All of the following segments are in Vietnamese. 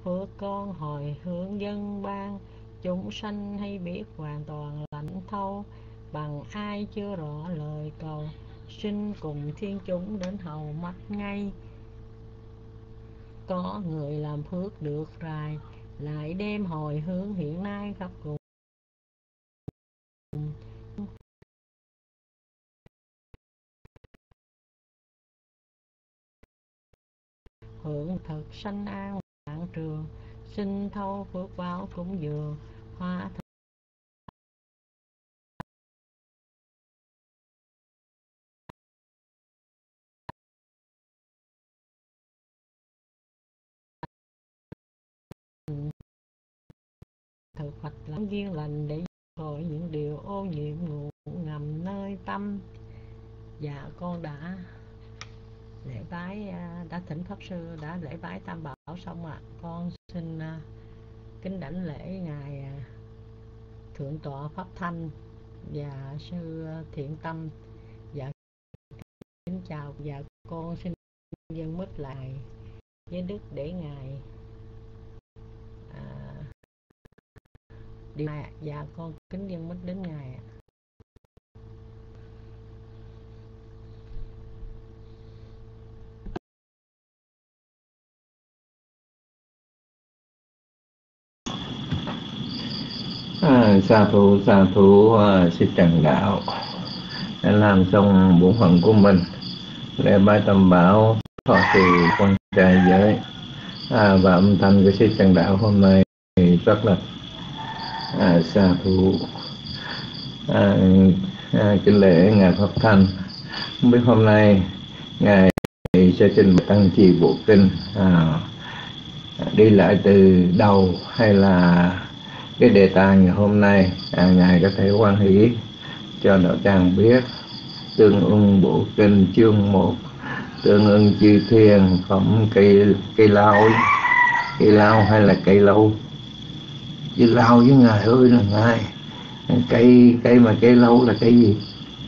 phước con hồi hướng dân ban, chúng sanh hay biết hoàn toàn lãnh thâu, bằng ai chưa rõ lời cầu, xin cùng thiên chúng đến hầu mắt ngay. Có người làm phước được rài, lại đem hồi hướng hiện nay khắp cùng, hưởng thực sanh an vạn trường, xin thâu phước báo cúng dường, hóa thực Phật lãnh duyên lành, để khỏi những điều ô nhiễm ngủ ngầm nơi tâm. Dạ con đã lễ bái, đã thỉnh pháp sư đã lễ bái tam bảo xong ạ. Con xin kính đảnh lễ ngài thượng tọa pháp thanh và sư Thiện Tâm. Dạ kính chào. Dạ con xin dâng mít lại với đức để ngài điều này. Dạ con kính dâng mít đến ngài ạ. Sa thú sư Trần Đạo đã làm xong bổn phận của mình, lễ bái tam bảo, thọ trì quan trai giới, và âm thanh của sư Trần Đạo hôm nay rất là sa thú. Kính lễ ngài pháp thanh, không biết hôm nay ngài sẽ trình bày tăng trì bộ kinh đi lại từ đầu, hay là cái đề tài ngày hôm nay ngài có thể quan hỷ cho đạo tràng biết. Tương ưng bộ kinh chương 1, tương ưng chư thiên phẩm cây lao hay là cây lâu? Chư lao với ngài ơi là ngài, cây mà cây lâu là cái gì?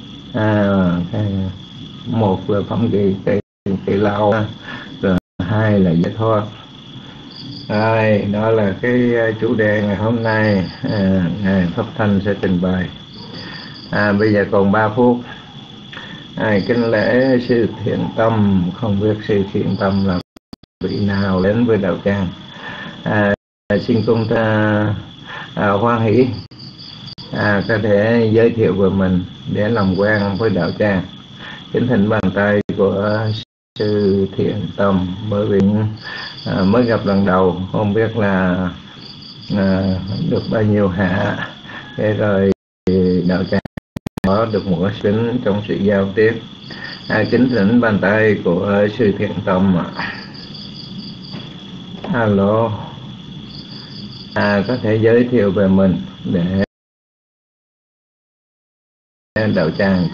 Một là phẩm cây lao, rồi hai là giải thoát. Đó là cái chủ đề ngày hôm nay ngài pháp thanh sẽ trình bày. Bây giờ còn 3 phút. Kính lễ sư Thiện Tâm, không biết sư Thiện Tâm là vị nào đến với đạo tràng. Xin công ta hoan hỷ có thể giới thiệu về mình để làm quen với đạo tràng. Kính thỉnh bàn tay của sư Thiện Tâm, bởi vì mới gặp lần đầu, không biết là được bao nhiêu hạ, để rồi đạo tràng có được một tính trong sự giao tiếp. Kính thỉnh bàn tay của sư Thiện Tâm ạ. Alo, có thể giới thiệu về mình để đạo tràng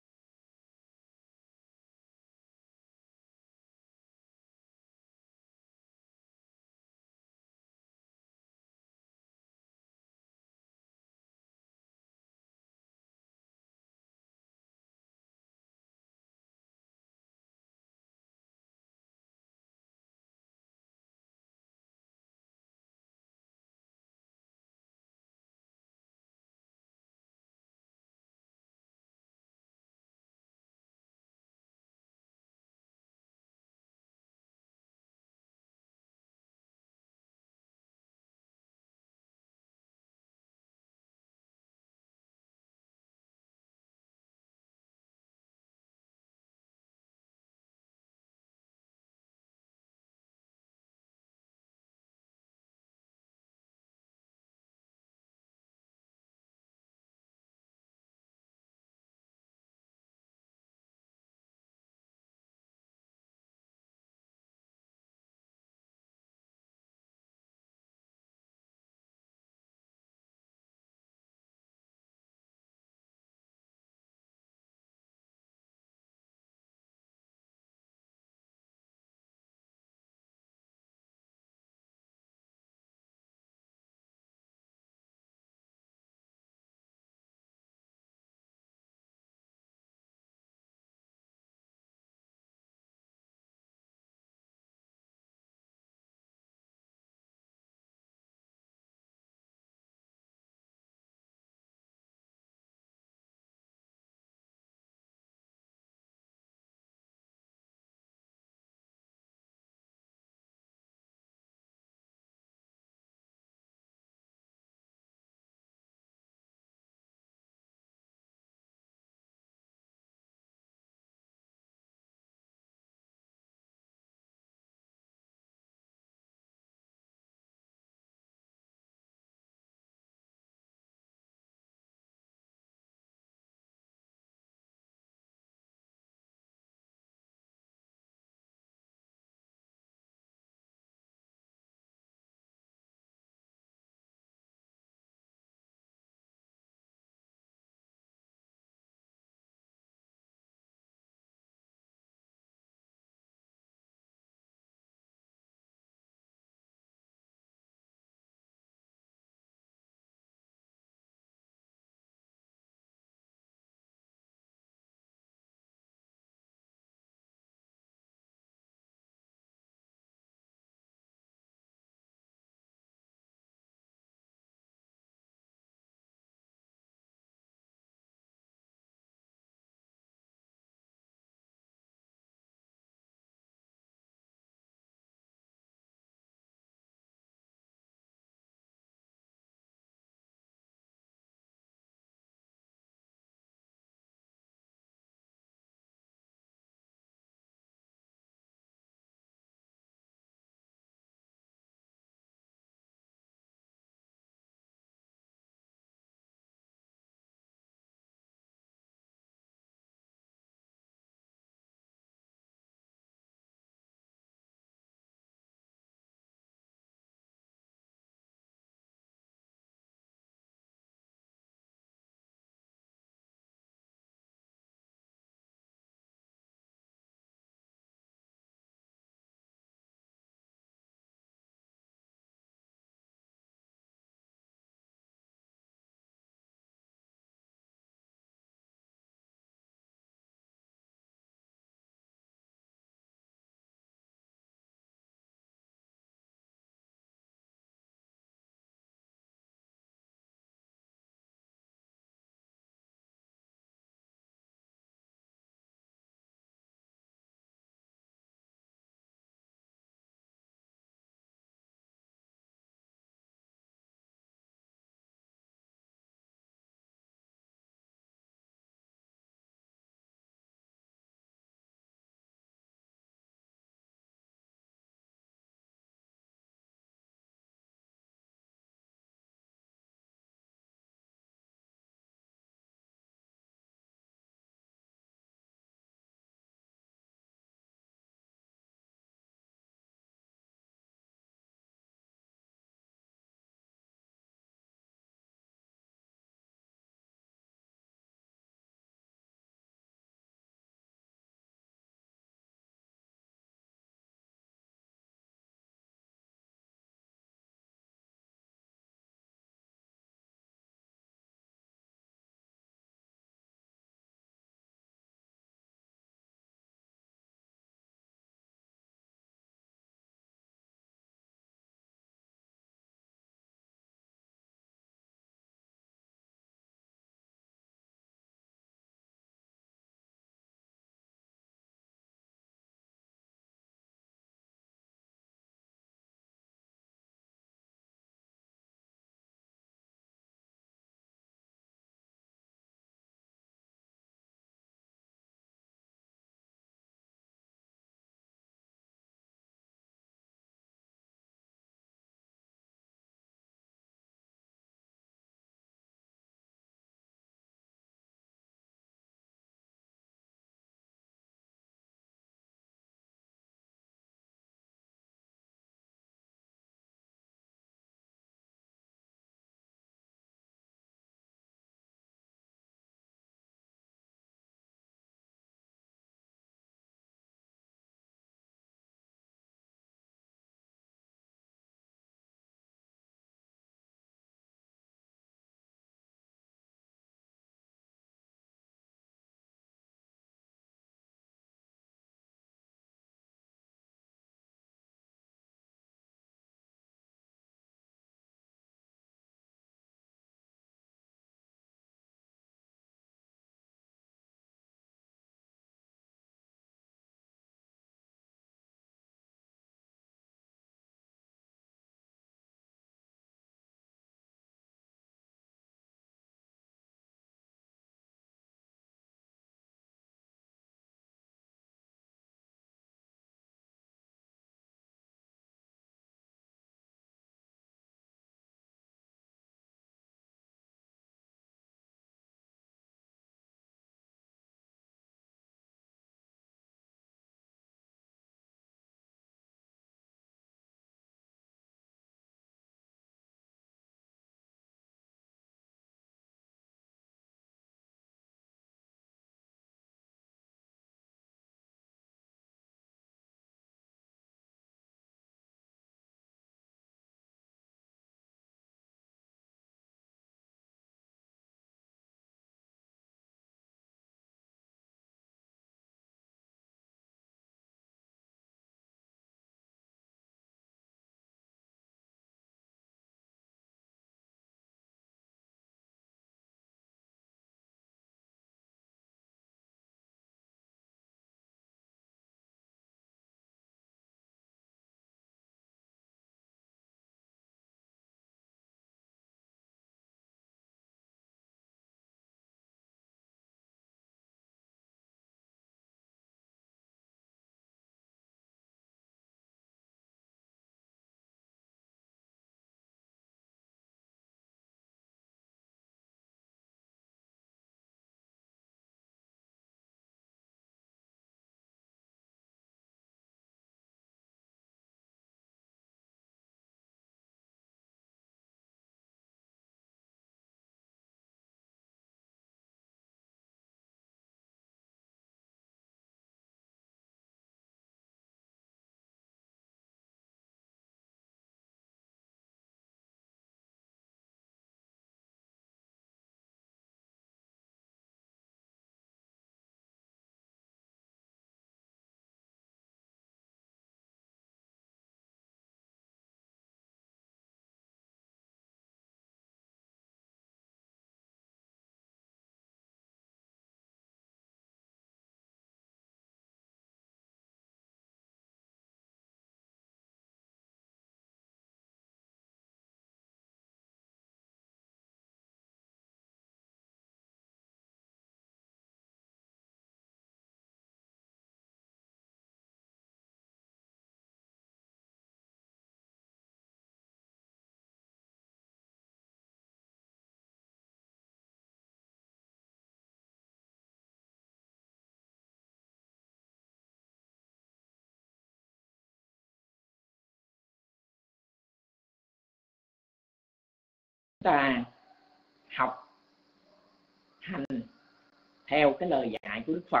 ta học hành theo cái lời dạy của Đức Phật,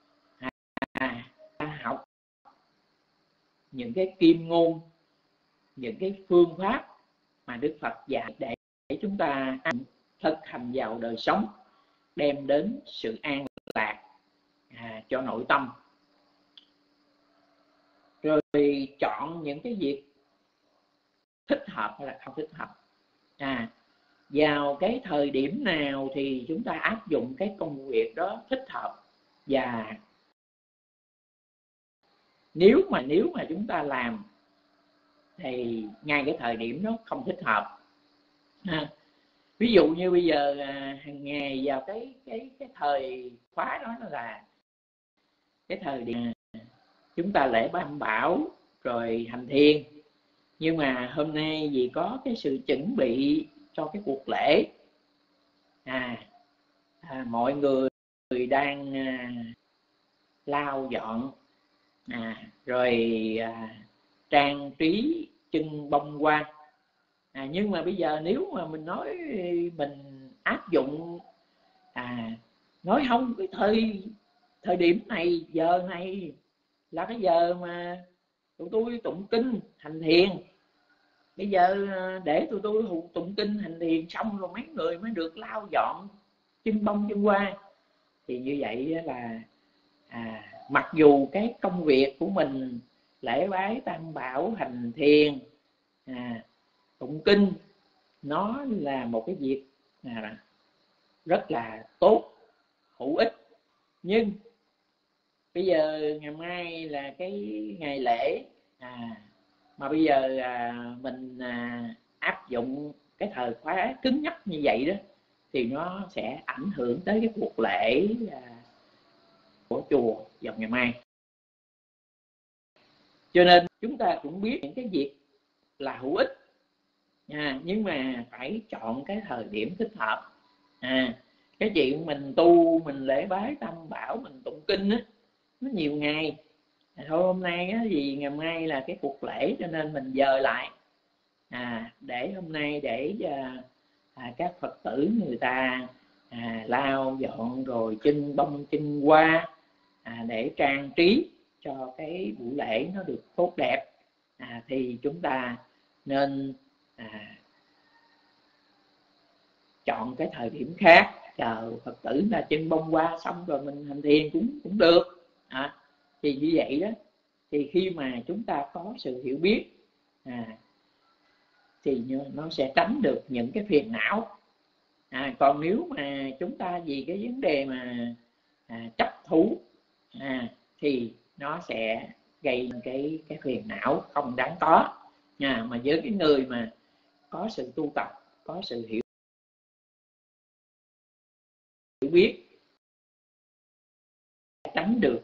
ta học những cái kim ngôn, những cái phương pháp mà Đức Phật dạy để chúng ta thực hành vào đời sống, đem đến sự an lạc cho nội tâm. Rồi chọn những cái việc thích hợp hay là không thích hợp, vào cái thời điểm nào thì chúng ta áp dụng cái công việc đó thích hợp, và nếu mà chúng ta làm thì ngay cái thời điểm đó không thích hợp. Ví dụ như bây giờ hàng ngày vào cái thời khóa đó là cái thời điểm chúng ta lễ Tam Bảo rồi hành thiền, nhưng mà hôm nay vì có cái sự chuẩn bị cho cái cuộc lễ, mọi người đang lau dọn, rồi trang trí trưng bông hoa. Nhưng mà bây giờ nếu mà mình nói mình áp dụng nói không, cái thời điểm này, giờ này là cái giờ mà tụi tôi tụng kinh hành thiền, bây giờ để tụi tôi tụng kinh hành thiền xong rồi mấy người mới được lau dọn trưng bông trưng hoa, thì như vậy là mặc dù cái công việc của mình lễ bái Tam Bảo, hành thiền, tụng kinh, nó là một cái việc rất là tốt, hữu ích, nhưng bây giờ ngày mai là cái ngày lễ, mà bây giờ mình áp dụng cái thời khóa cứng nhắc như vậy đó, thì nó sẽ ảnh hưởng tới cái cuộc lễ của chùa vào ngày mai. Cho nên chúng ta cũng biết những cái việc là hữu ích, nhưng mà phải chọn cái thời điểm thích hợp. Cái chuyện mình tu, mình lễ bái Tam Bảo, mình tụng kinh á, nó nhiều ngày. Thôi hôm nay á, vì ngày mai là cái cuộc lễ cho nên mình dời lại, để hôm nay để các Phật tử người ta lau dọn rồi trưng bông trưng hoa, để trang trí cho cái buổi lễ nó được tốt đẹp, thì chúng ta nên chọn cái thời điểm khác, chờ Phật tử là trưng bông hoa xong rồi mình hành thiền cũng được. Thì như vậy đó, thì khi mà chúng ta có sự hiểu biết thì nó sẽ tránh được những cái phiền não. Còn nếu mà chúng ta vì cái vấn đề mà chấp thủ thì nó sẽ gây cái phiền não không đáng có. Mà với cái người mà có sự tu tập, có sự hiểu biết, tránh được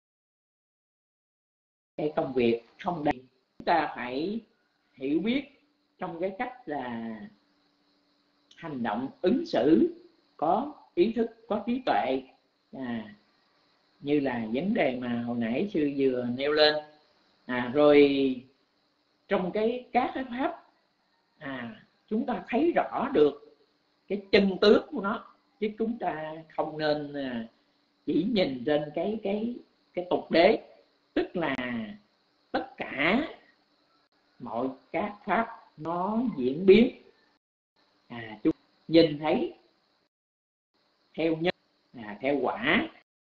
cái công việc không đầy. Chúng ta phải hiểu biết trong cái cách là hành động ứng xử có ý thức, có trí tuệ, như là vấn đề mà hồi nãy sư vừa nêu lên. Rồi trong các cái pháp chúng ta thấy rõ được cái chân tướng của nó, chứ chúng ta không nên chỉ nhìn trên cái tục đế, tức là tất cả mọi các pháp nó diễn biến, chúng nhìn thấy theo nhân, theo quả,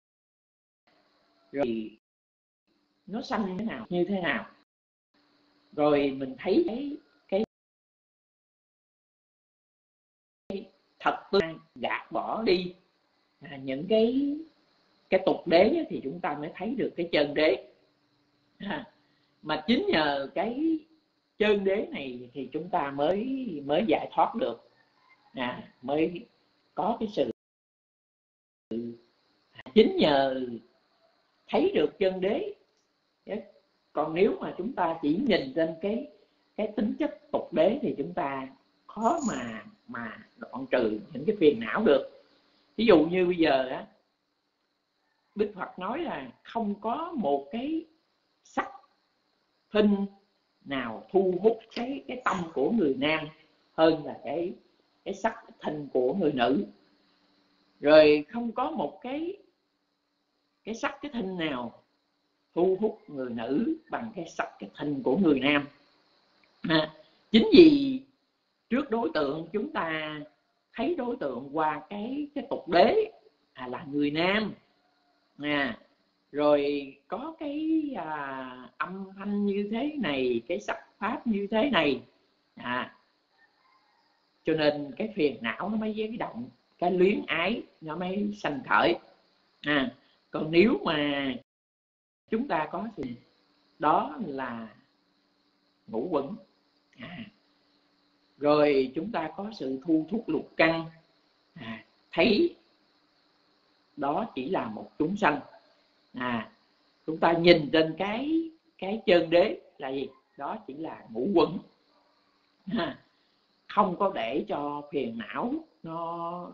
rồi nó sanh như thế nào, rồi mình thấy cái thật tương gạt bỏ đi những cái tục đế, thì chúng ta mới thấy được cái chân đế. Mà chính nhờ cái chân đế này thì chúng ta mới giải thoát được, mới có cái sự, chính nhờ thấy được chân đế. Còn nếu mà chúng ta chỉ nhìn trên cái tính chất tục đế thì chúng ta khó mà đoạn trừ những cái phiền não được. Ví dụ như bây giờ Đức Phật nói là không có một cái sắc thinh nào thu hút cái tâm của người nam hơn là cái sắc cái thịnh của người nữ, rồi không có một cái sắc cái thịnh nào thu hút người nữ bằng cái sắc cái thịnh của người nam. Chính vì trước đối tượng chúng ta thấy đối tượng qua cái tục đế là người nam, rồi có cái âm thanh như thế này, cái sắc pháp như thế này, cho nên cái phiền não nó mới dấy động, cái luyến ái nó mới sanh khởi. Còn nếu mà chúng ta có thì đó là ngũ quẩn, rồi chúng ta có sự thu thúc lục căn, thấy đó chỉ là một chúng sanh. Chúng ta nhìn trên cái chân đế là gì? Đó chỉ là ngũ quẩn, không có để cho phiền não nó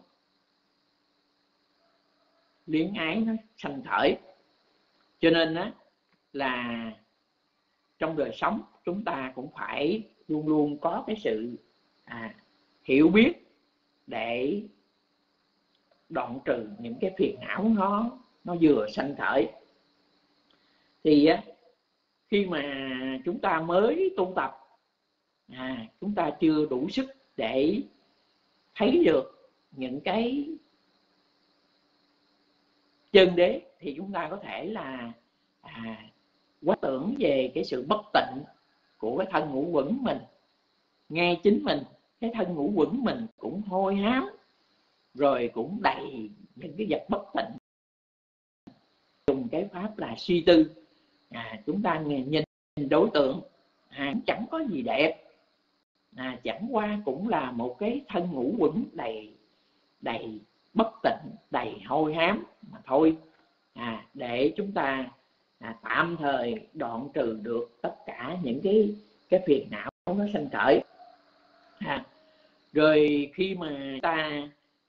luyến ái nó sanh khởi. Cho nên á là trong đời sống chúng ta cũng phải luôn luôn có cái sự hiểu biết để đoạn trừ những cái phiền não nó vừa sanh khởi. Thì khi mà chúng ta mới tu tập, chúng ta chưa đủ sức để thấy được những cái chân đế, thì chúng ta có thể là quán tưởng về cái sự bất tịnh của cái thân ngũ quẩn mình. Ngay chính mình, cái thân ngũ quẩn mình cũng hôi hám, rồi cũng đầy những cái vật bất tịnh. Dùng cái pháp là suy tư, chúng ta nhìn đối tượng chẳng có gì đẹp, chẳng qua cũng là một cái thân ngũ quẩn đầy bất tịnh, đầy hôi hám mà thôi. Để chúng ta tạm thời đoạn trừ được tất cả những cái phiền não nó sanh khởi. Rồi khi mà ta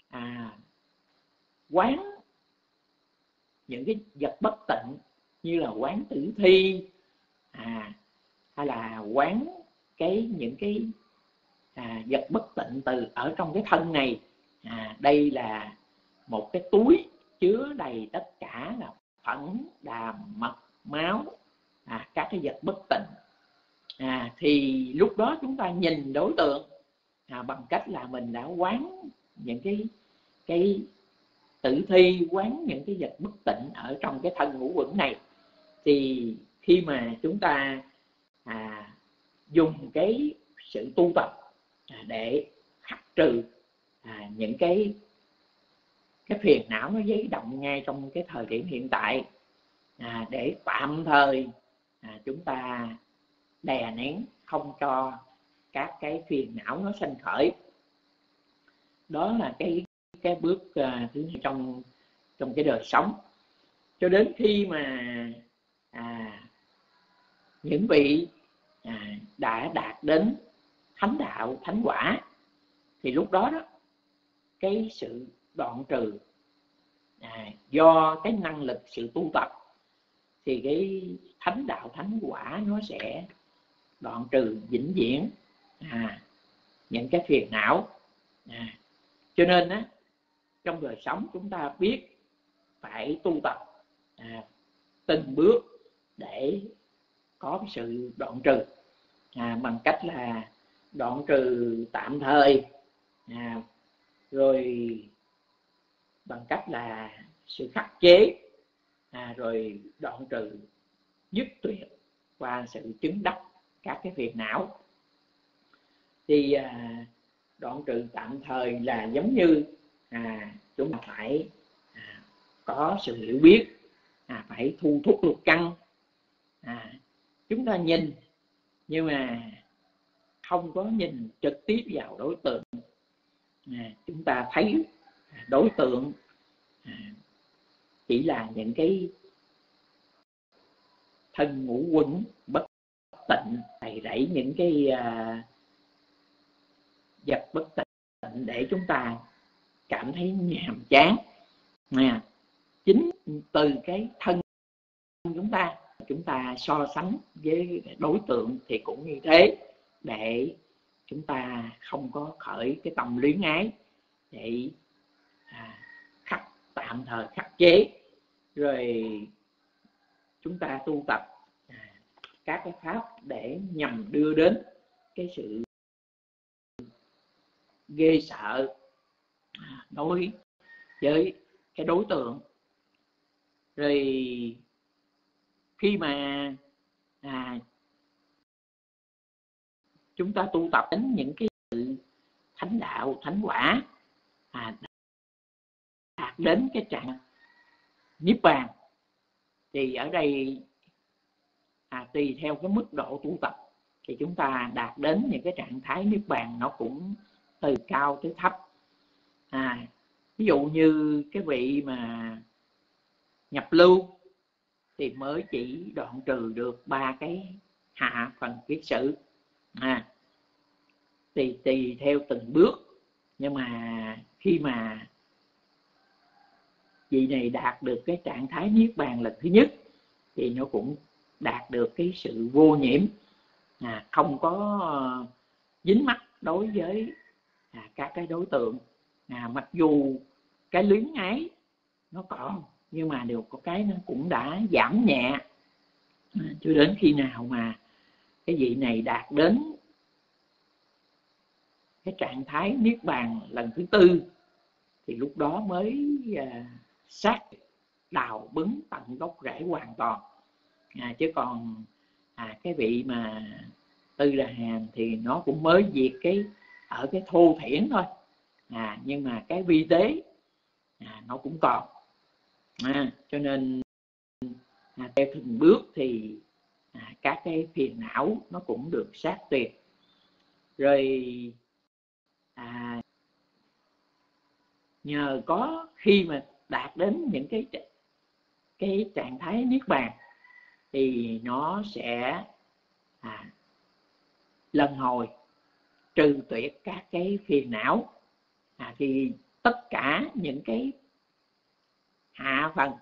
quán những cái vật bất tịnh như là quán tử thi, hay là quán những cái vật bất tịnh từ ở trong cái thân này, đây là một cái túi chứa đầy tất cả là phẫn, đàm, mật, máu, các cái vật bất tịnh. Thì lúc đó chúng ta nhìn đối tượng bằng cách là mình đã quán những cái tử thi, quán những cái vật bất tịnh ở trong cái thân ngũ quẩn này. Thì khi mà chúng ta dùng cái sự tu tập để khắc trừ những cái phiền não nó dấy động ngay trong cái thời điểm hiện tại, để tạm thời chúng ta đè nén không cho các cái phiền não nó sanh khởi. Đó là cái bước thứ hai trong cái đời sống. Cho đến khi mà những vị đã đạt đến thánh đạo, thánh quả, thì lúc đó cái sự đoạn trừ do cái năng lực sự tu tập, thì cái thánh đạo, thánh quả nó sẽ đoạn trừ vĩnh viễn những cái phiền não. Cho nên trong đời sống chúng ta biết phải tu tập từng bước để có cái sự đoạn trừ, bằng cách là đoạn trừ tạm thời, rồi bằng cách là sự khắc chế, rồi đoạn trừ dứt tuyệt qua sự chứng đắc các cái phiền não. Thì đoạn trừ tạm thời là giống như chúng ta phải có sự hiểu biết, phải thu thúc lục căn. Chúng ta nhìn nhưng mà không có nhìn trực tiếp vào đối tượng. Chúng ta thấy đối tượng chỉ là những cái thân ngũ quẩn bất tịnh, đầy rẫy những cái vật bất tịnh để chúng ta cảm thấy nhàm chán. Chính từ cái thân chúng ta so sánh với đối tượng thì cũng như thế, để chúng ta không có khởi cái tâm luyến ái để tạm thời khắc chế, rồi chúng ta tu tập các cái pháp để nhằm đưa đến cái sự ghê sợ đối với cái đối tượng. Rồi khi mà chúng ta tu tập đến những cái sự thánh đạo, thánh quả, đạt đến cái trạng niết bàn, thì ở đây tùy theo cái mức độ tu tập thì chúng ta đạt đến những cái trạng thái niết bàn nó cũng từ cao tới thấp. Ví dụ như cái vị mà nhập lưu thì mới chỉ đoạn trừ được 3 cái hạ phần kiết sử, tùy theo từng bước. Nhưng mà khi mà vị này đạt được cái trạng thái niết bàn lần thứ nhất thì nó cũng đạt được cái sự vô nhiễm, không có dính mắc đối với các cái đối tượng. Mặc dù cái luyến ái nó còn, nhưng mà đều có cái nó cũng đã giảm nhẹ, cho đến khi nào mà cái vị này đạt đến cái trạng thái niết bàn lần thứ tư thì lúc đó mới sát đào bứng tận gốc rễ hoàn toàn. Chứ còn cái vị mà Tư Đà Hàm thì nó cũng mới diệt cái ở cái thô thiển thôi, nhưng mà cái vi tế nó cũng còn. Cho nên theo từng bước thì các cái phiền não nó cũng được sát tuyệt. Rồi nhờ có khi mà đạt đến những cái trạng thái niết bàn thì nó sẽ lần hồi trừ tuyệt các cái phiền não, thì tất cả những cái hạ phần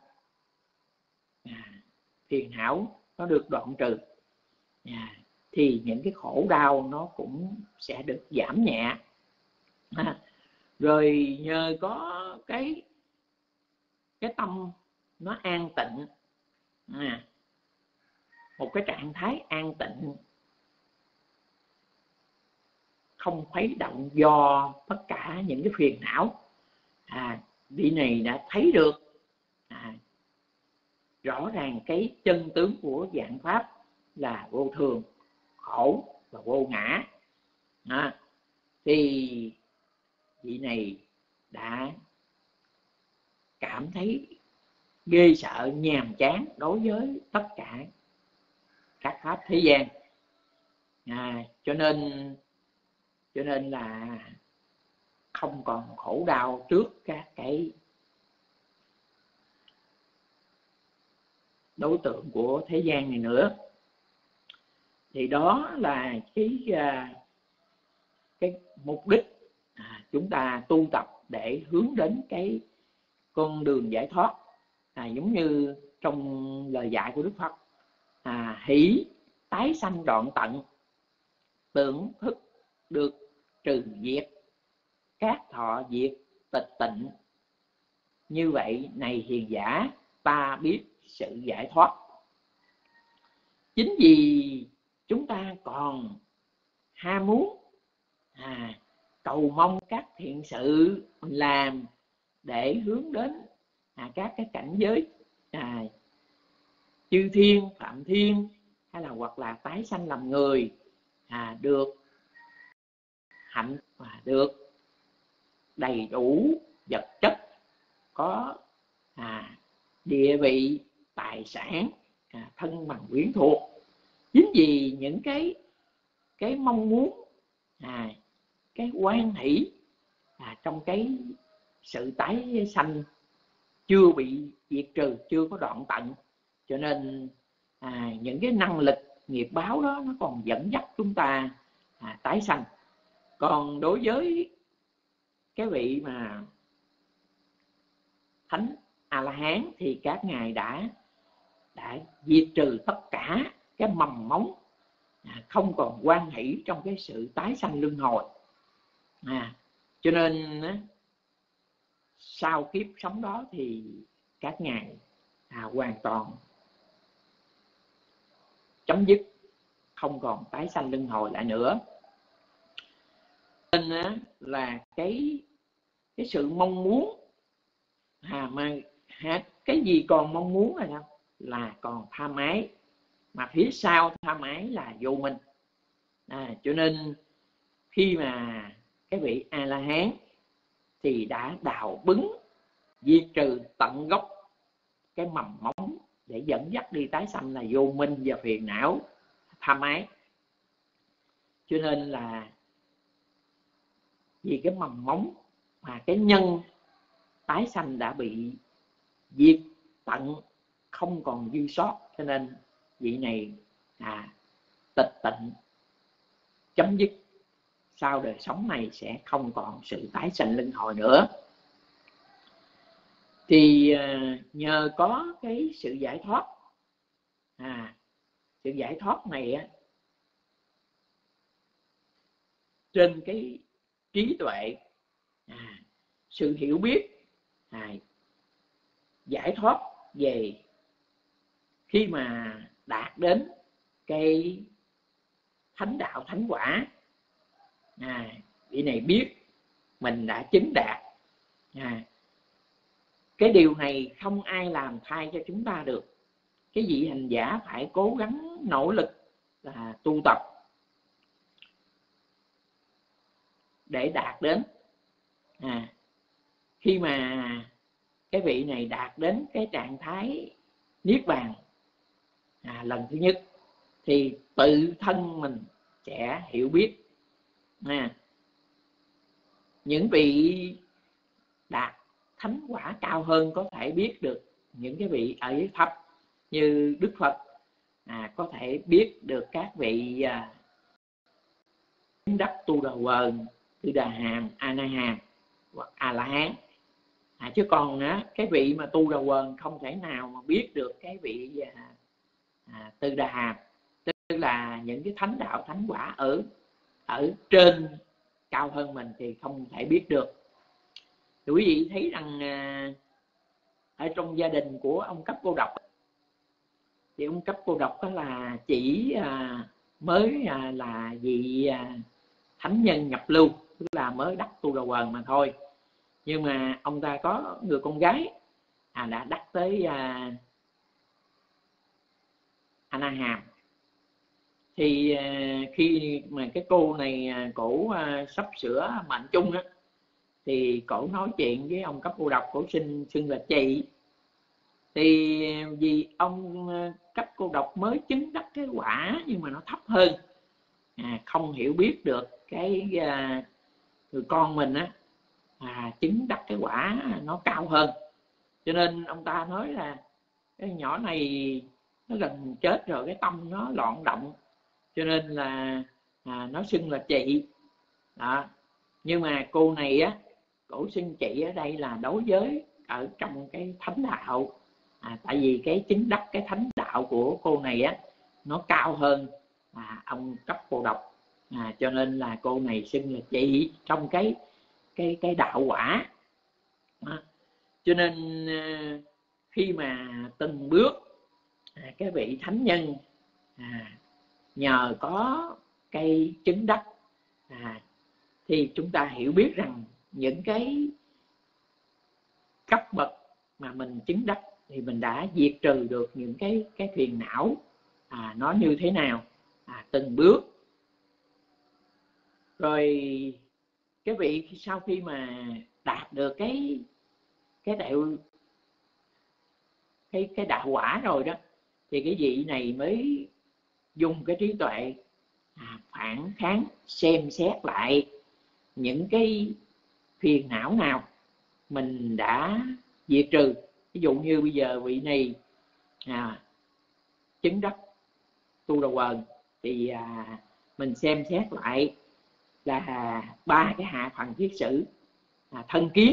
phiền não nó được đoạn trừ, thì những cái khổ đau nó cũng sẽ được giảm nhẹ. Rồi nhờ có cái tâm nó an tịnh, một cái trạng thái an tịnh không khuấy động do tất cả những cái phiền não, vị này đã thấy được rõ ràng cái chân tướng của vạn pháp là vô thường, khổ và vô ngã. Thì vị này đã cảm thấy ghê sợ, nhàm chán đối với tất cả các pháp thế gian. Cho nên là không còn khổ đau trước các cái đối tượng của thế gian này nữa. Thì đó là cái mục đích chúng ta tu tập để hướng đến cái con đường giải thoát. Giống như trong lời dạy của Đức Phật, hỷ tái sanh đoạn tận, tưởng thức được trừ diệt, các thọ diệt tịch tịnh. Như vậy này hiền giả, ta biết sự giải thoát. Chính vì chúng ta còn ham muốn cầu mong các thiện sự mình làm để hướng đến các cái cảnh giới chư thiên, phạm thiên, hay là hoặc là tái sanh làm người, được hạnh và được đầy đủ vật chất, có địa vị, tài sản, thân bằng quyến thuộc. Chính vì những cái mong muốn, cái hoan hỷ trong cái sự tái sanh chưa bị diệt trừ, chưa có đoạn tận, cho nên những cái năng lực nghiệp báo đó nó còn dẫn dắt chúng ta tái sanh. Còn đối với cái vị mà thánh A-la-hán thì các ngài đã diệt trừ tất cả cái mầm móng không còn hoan hỷ trong cái sự tái sanh luân hồi. Cho nên sau kiếp sống đó thì các ngài hoàn toàn chấm dứt, không còn tái sanh luân hồi lại nữa. Nên là cái sự mong muốn mà cái gì còn mong muốn là đâu? Là còn tham ái, mà phía sau tham ái là vô minh. Cho nên khi mà cái vị A La Hán thì đã đào bứng, diệt trừ tận gốc cái mầm móng để dẫn dắt đi tái sanh là vô minh và phiền não tham ái. Cho nên là vì cái mầm móng mà cái nhân tái sanh đã bị diệt tận, không còn dư sót, cho nên vị này tịch tịnh chấm dứt, sau đời sống này sẽ không còn sự tái sanh luân hồi nữa. Thì nhờ có cái sự giải thoát, sự giải thoát này trên cái trí tuệ, sự hiểu biết, giải thoát về khi mà đạt đến cái thánh đạo thánh quả, vị này biết mình đã chứng đạt. Cái điều này không ai làm thay cho chúng ta được. Cái vị hành giả phải cố gắng nỗ lực tu tập để đạt đến. Khi mà cái vị này đạt đến cái trạng thái niết bàn lần thứ nhất thì tự thân mình sẽ hiểu biết. Những vị đạt thánh quả cao hơn có thể biết được những cái vị ở dưới thấp, như Đức Phật có thể biết được các vị đắc Tu Đà Quần, Tư Đà Hàm, A Na Hàm hoặc A La Hán. Chứ còn cái vị mà Tu Đà Quần không thể nào mà biết được cái vị Tư Đà Hàm, tức là những cái thánh đạo thánh quả ở trên cao hơn mình thì không thể biết được. Thì quý vị thấy rằng ở trong gia đình của ông Cấp Cô Độc thì ông Cấp Cô Độc đó là chỉ mới là vị thánh nhân nhập lưu, tức là mới đắc Tu Đà Quần mà thôi. Nhưng mà ông ta có người con gái đã đắc tới A Na Hàm. Thì khi mà cái cô này cổ sắp sửa mệnh chung á, thì cổ nói chuyện với ông Cấp Cô Độc, cổ xưng là chị. Thì vì ông Cấp Cô Độc mới chứng đắc cái quả nhưng mà nó thấp hơn, không hiểu biết được cái người con mình chứng đắc cái quả nó cao hơn, cho nên ông ta nói là cái nhỏ này nó gần chết rồi, cái tâm nó loạn động, cho nên là nó xưng là chị đó. Nhưng mà cô này cổ xưng chị ở đây là đối với ở trong cái thánh đạo, tại vì cái chứng đắc cái thánh đạo của cô này nó cao hơn ông Cấp Cô Độc, cho nên là cô này xưng là chị trong cái đạo quả. Cho nên khi mà từng bước cái vị thánh nhân nhờ có cái chứng đắc thì chúng ta hiểu biết rằng những cái cấp bậc mà mình chứng đắc thì mình đã diệt trừ được những cái phiền não nó như thế nào, từng bước. Rồi cái vị sau khi mà đạt được cái đạo quả rồi đó, thì cái vị này mới dùng cái trí tuệ phản kháng, xem xét lại những cái phiền não nào mình đã diệt trừ. Ví dụ như bây giờ vị này chứng đắc Tu Đà Quần thì mình xem xét lại là 3 cái hạ phần thiết sử: thân kiến,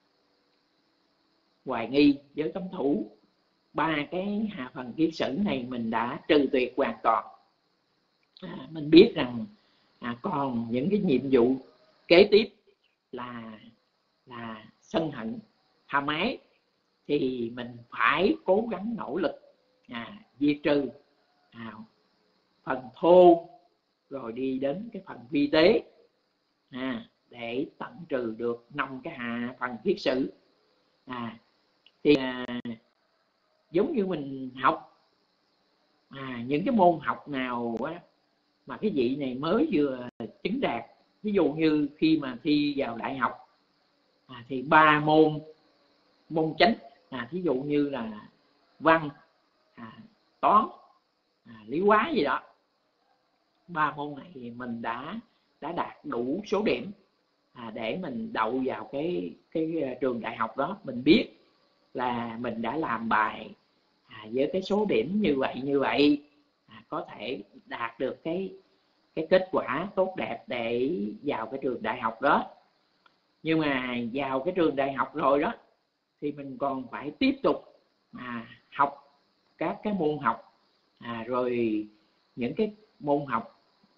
hoài nghi, giới cấm thủ. 3 cái hạ phần thiết sử này mình đã trừ tuyệt hoàn toàn. mình biết rằng còn những cái nhiệm vụ kế tiếp là sân hận tha mái, thì mình phải cố gắng nỗ lực diệt trừ phần thô, rồi đi đến cái phần vi tế, để tận trừ được 5 cái phần thiết sử. Thì giống như mình học những cái môn học nào mà cái vị này mới vừa chứng đạt, ví dụ như khi mà thi vào đại học thì 3 môn chánh, ví dụ như là văn, toán, lý hóa gì đó, 3 môn này thì mình đã đạt đủ số điểm để mình đậu vào cái trường đại học đó. Mình biết là mình đã làm bài với cái số điểm như vậy có thể đạt được cái kết quả tốt đẹp để vào cái trường đại học đó. Nhưng mà vào cái trường đại học rồi đó thì mình còn phải tiếp tục học các cái môn học, rồi những cái môn học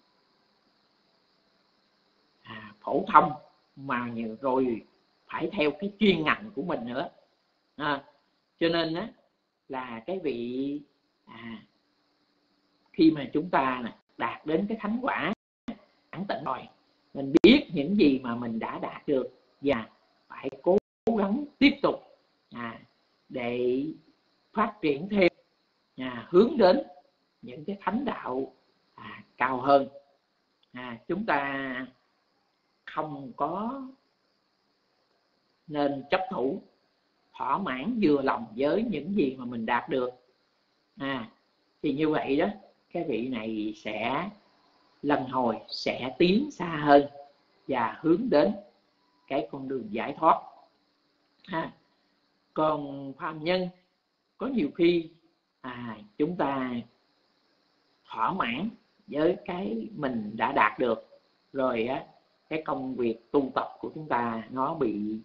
phổ thông, mà rồi phải theo cái chuyên ngành của mình nữa. Cho nên là cái vị khi mà chúng ta đạt đến cái thánh quả đẳng tịnh rồi, mình biết những gì mà mình đã đạt được và phải cố gắng tiếp tục để phát triển thêm, hướng đến những cái thánh đạo cao hơn. Chúng ta không có nên chấp thủ, thỏa mãn vừa lòng với những gì mà mình đạt được. Thì như vậy đó, cái vị này sẽ lần hồi sẽ tiến xa hơn và hướng đến cái con đường giải thoát. Còn phàm nhân có nhiều khi chúng ta thỏa mãn với cái mình đã đạt được rồi cái công việc tu tập của chúng ta nó bị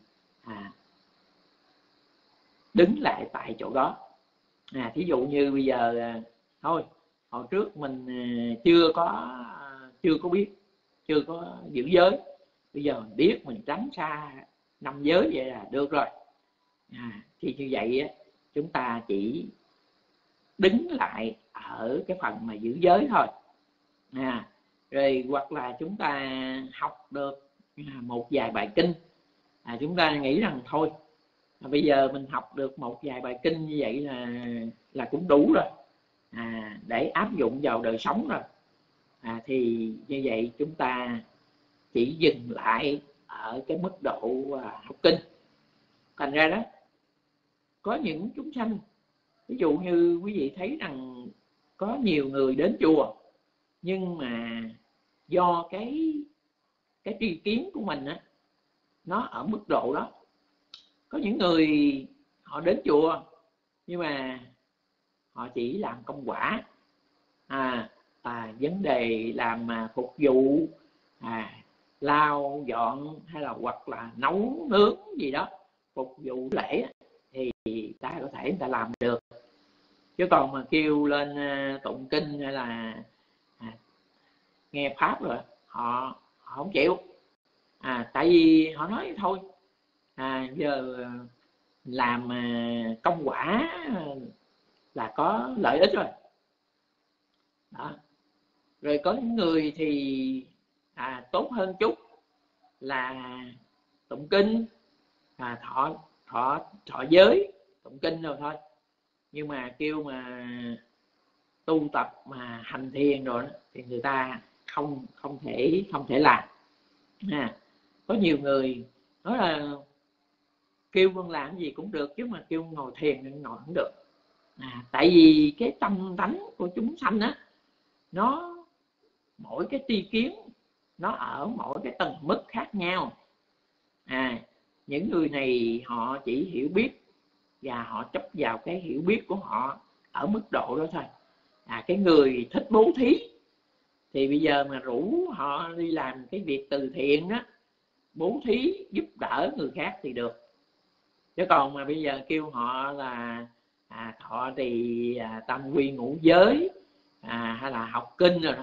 đứng lại tại chỗ đó. Thí dụ như bây giờ thôi, hồi trước mình chưa có biết, chưa có giữ giới, bây giờ mình biết mình tránh xa 5 giới vậy là được rồi. Thì như vậy chúng ta chỉ đứng lại ở cái phần mà giữ giới thôi. Rồi hoặc là chúng ta học được một vài bài kinh, chúng ta nghĩ rằng thôi bây giờ mình học được một vài bài kinh như vậy là cũng đủ rồi, để áp dụng vào đời sống rồi. Thì như vậy chúng ta chỉ dừng lại ở cái mức độ học kinh. Thành ra đó, có những chúng sanh, ví dụ như quý vị thấy rằng có nhiều người đến chùa, nhưng mà do cái tri kiến của mình nó ở mức độ đó. Có những người họ đến chùa nhưng mà họ chỉ làm công quả, vấn đề làm phục vụ, lau dọn hay là hoặc là nấu nướng gì đó phục vụ lễ thì ta có thể người ta làm được. Chứ còn mà kêu lên tụng kinh hay là nghe pháp rồi họ không chịu. Tại vì họ nói thôi giờ làm công quả là có lợi ích rồi đó. Rồi có những người thì tốt hơn chút là tụng kinh, thọ giới, tụng kinh rồi thôi, nhưng mà kêu mà tu tập mà hành thiền rồi đó, thì người ta không thể làm. Có nhiều người nói là kêu con làm gì cũng được, chứ mà kêu ngồi thiền thì ngồi không được. Tại vì cái tâm tánh của chúng sanh nó mỗi cái tri kiến nó ở mỗi cái tầng mức khác nhau. Những người này họ chỉ hiểu biết và họ chấp vào cái hiểu biết của họ ở mức độ đó thôi. Cái người thích bố thí thì bây giờ mà rủ họ đi làm cái việc từ thiện đó, bố thí giúp đỡ người khác thì được. Chứ còn mà bây giờ kêu họ là thọ trì tam quy ngũ giới hay là học kinh rồi đó, thì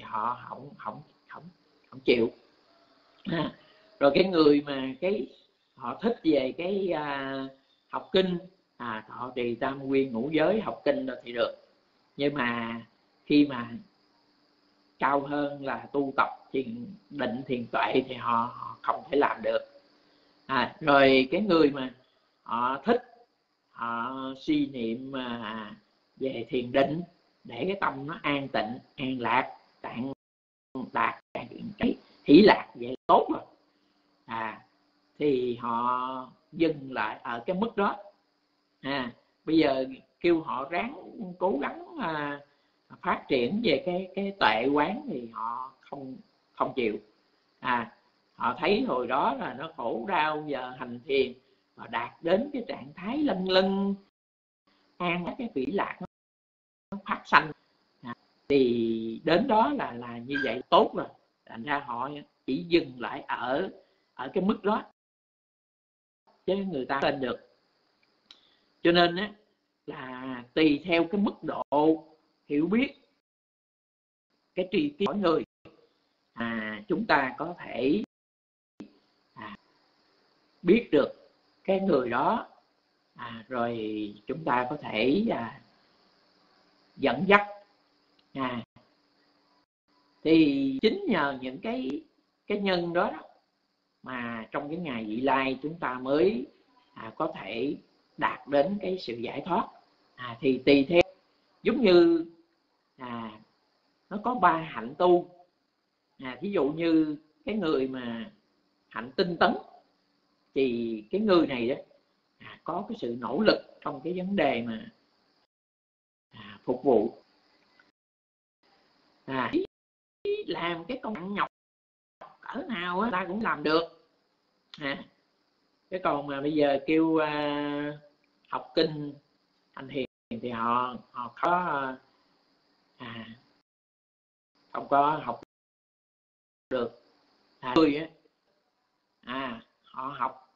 họ không chịu. Rồi cái người mà họ thích về học kinh, họ trì tam nguyên ngũ giới học kinh thì được, nhưng mà khi mà cao hơn là tu tập thiền định thiền tuệ thì họ không thể làm được. Rồi cái người mà họ thích, họ suy niệm về thiền định để cái tâm nó an tịnh an lạc, đạt cái hỷ lạc vậy tốt rồi, thì họ dừng lại ở cái mức đó. Bây giờ kêu họ ráng cố gắng phát triển về cái tuệ quán thì họ không chịu. Họ thấy hồi đó là nó khổ đau, giờ hành thiền và đạt đến cái trạng thái lân lân an, cái hỷ lạc nó phát sanh, thì đến đó là như vậy tốt rồi. Thành ra họ chỉ dừng lại ở cái mức đó, chứ người ta lên được. Cho nên á, là tùy theo cái mức độ hiểu biết, cái tri kiến mỗi người, chúng ta có thể biết được cái người đó, rồi chúng ta có thể dẫn dắt. Thì chính nhờ những cái nhân đó mà trong cái ngày vị lai chúng ta mới có thể đạt đến cái sự giải thoát. Thì tùy theo, giống như nó có 3 hạnh tu. Ví dụ như cái người mà hạnh tinh tấn thì cái người này đó có cái sự nỗ lực trong cái vấn đề mà phục vụ, làm cái công nặng nhọc cỡ nào ta cũng làm được. Cái còn mà bây giờ kêu học kinh hành thiền thì họ có không có học được. Họ học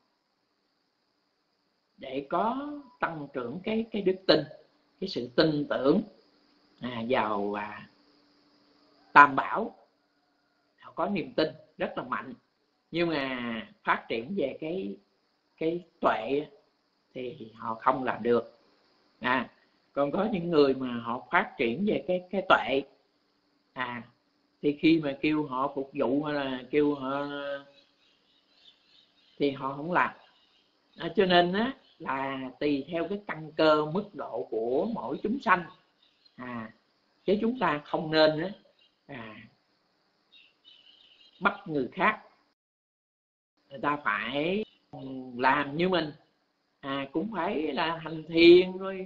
để có tăng trưởng cái đức tin, cái sự tin tưởng vào Tam Bảo. Họ có niềm tin rất là mạnh, nhưng mà phát triển về cái tuệ thì họ không làm được. Còn có những người mà họ phát triển về cái tuệ, thì khi mà kêu họ phục vụ hay là kêu họ thì họ không làm. Cho nên á, là tùy theo cái căn cơ mức độ của mỗi chúng sanh, chứ chúng ta không nên bắt người khác, người ta phải làm như mình, cũng phải là hành thiền rồi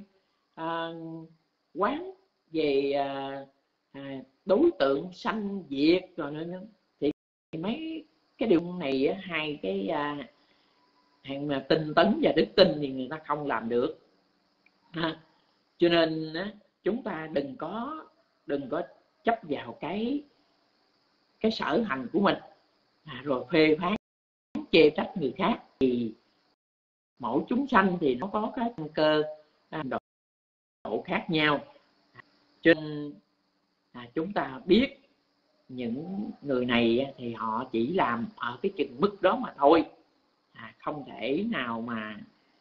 quán về đối tượng sanh diệt rồi nữa. Thì mấy cái điều này hai cái hàng mà tinh tấn và đức tin thì người ta không làm được. Cho nên chúng ta đừng có chấp vào cái sở hành của mình rồi phê phán chê trách người khác. Thì mỗi chúng sanh thì nó có cái căn cơ độ khác nhau, cho nên chúng ta biết những người này thì họ chỉ làm ở cái chừng mức đó mà thôi, không thể nào mà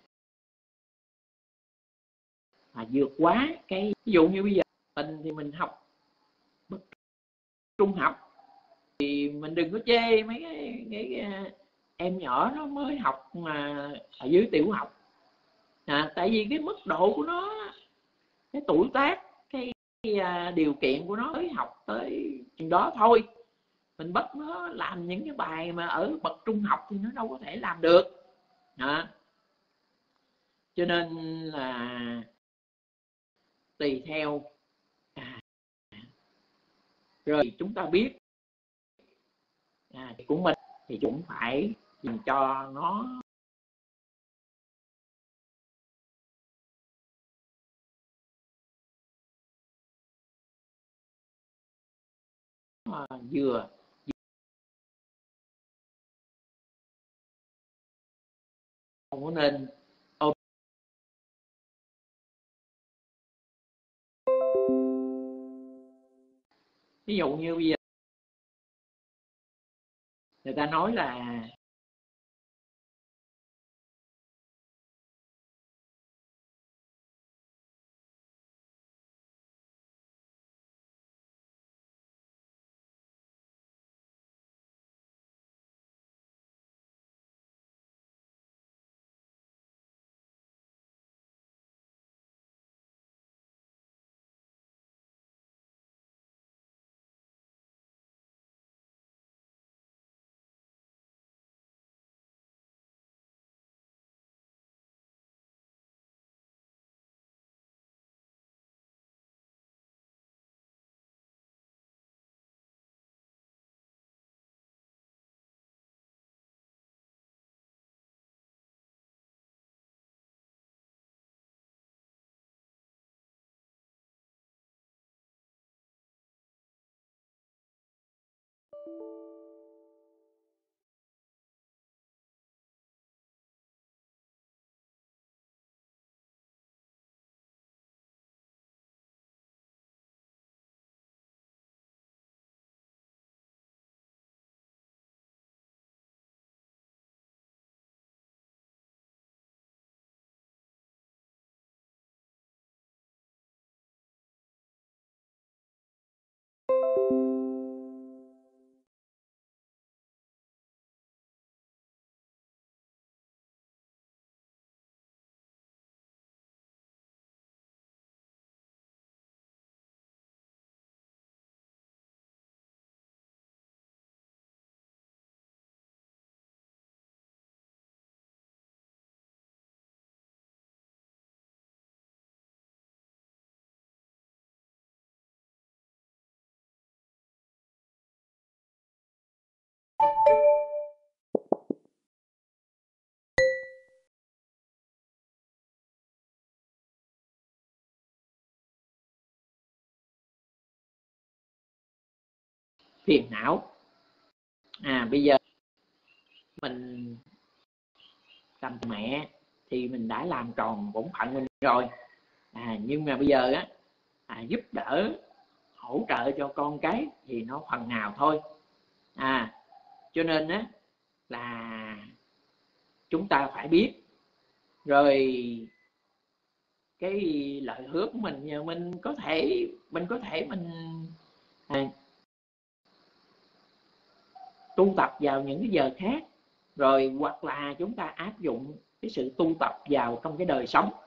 vượt quá cái. Ví dụ như bây giờ mình thì mình học bậc trung học thì mình đừng có chê mấy cái em nhỏ nó mới học mà ở dưới tiểu học, tại vì cái mức độ của nó, cái tuổi tác, cái điều kiện của nó mới học tới chừng đó thôi. Mình bắt nó làm những cái bài mà ở bậc trung học thì nó đâu có thể làm được. Cho nên là tùy theo rồi chúng ta biết của mình thì cũng phải làm cho nó vừa không có nên ví dụ như bây giờ ta nói là phiền não. Bây giờ mình làm mẹ thì mình đã làm tròn bổn phận mình rồi, nhưng mà bây giờ giúp đỡ hỗ trợ cho con cái thì nó phần nào thôi. Cho nên là chúng ta phải biết rồi cái lời hứa của mình, mình có thể tu tập vào những cái giờ khác, rồi hoặc là chúng ta áp dụng cái sự tu tập vào trong cái đời sống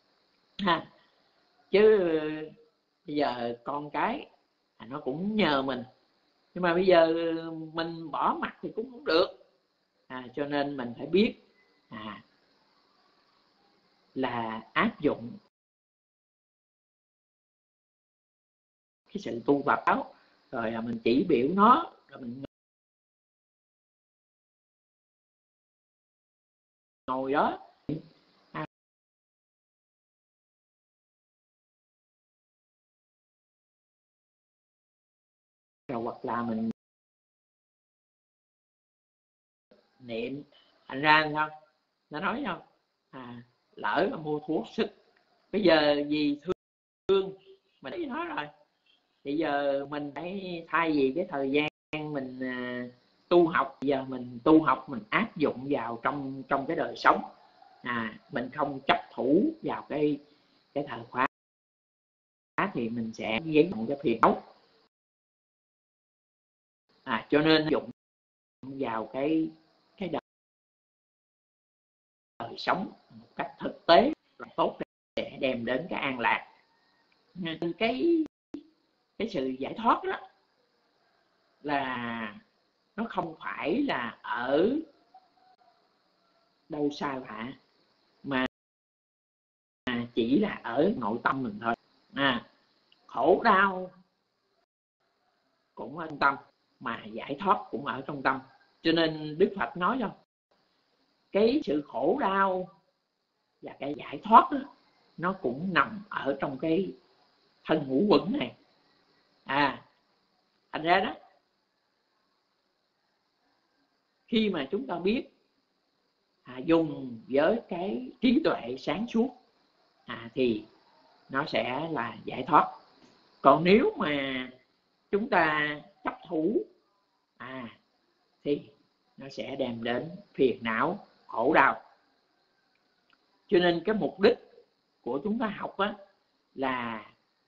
chứ bây giờ con cái nó cũng nhờ mình, nhưng mà bây giờ mình bỏ mặt thì cũng không được. Cho nên mình phải biết là áp dụng cái sự tu tập đó, rồi mình chỉ biểu nó, rồi mình ngồi đó rồi hoặc là mình niệm. Thành ra sao nó nói không, lỡ mà mua thuốc sức bây giờ vì thương mình thấy nó rồi, bây giờ mình phải thay vì cái thời gian mình tu học, giờ mình tu học mình áp dụng vào trong cái đời sống. Mình không chấp thủ vào cái thời khóa thì mình sẽ gây một cái phiền não. Cho nên dụng vào cái đời sống một cách thực tế là tốt để đem đến cái an lạc. Nên cái sự giải thoát đó là nó không phải là ở đâu xa lạ, mà chỉ là ở nội tâm mình thôi. Khổ đau cũng ở trong tâm, mà giải thoát cũng ở trong tâm. Cho nên Đức Phật nói đâu, cái sự khổ đau và cái giải thoát đó, nó cũng nằm ở trong cái thân ngũ uẩn này. Thành ra đó, khi mà chúng ta biết dùng với cái trí tuệ sáng suốt thì nó sẽ là giải thoát. Còn nếu mà chúng ta chấp thủ thì nó sẽ đem đến phiền não, khổ đau. Cho nên cái mục đích của chúng ta học á, là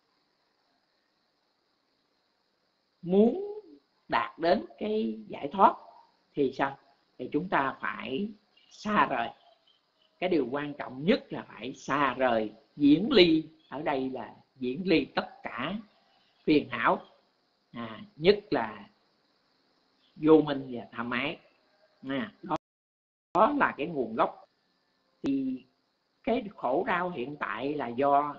muốn đạt đến cái giải thoát thì sao? Thì chúng ta phải xa rời. Cái điều quan trọng nhất là phải xa rời, diễn ly. Ở đây là diễn ly tất cả phiền não, nhất là vô minh và tham ái. Đó là cái nguồn gốc. Thì cái khổ đau hiện tại là do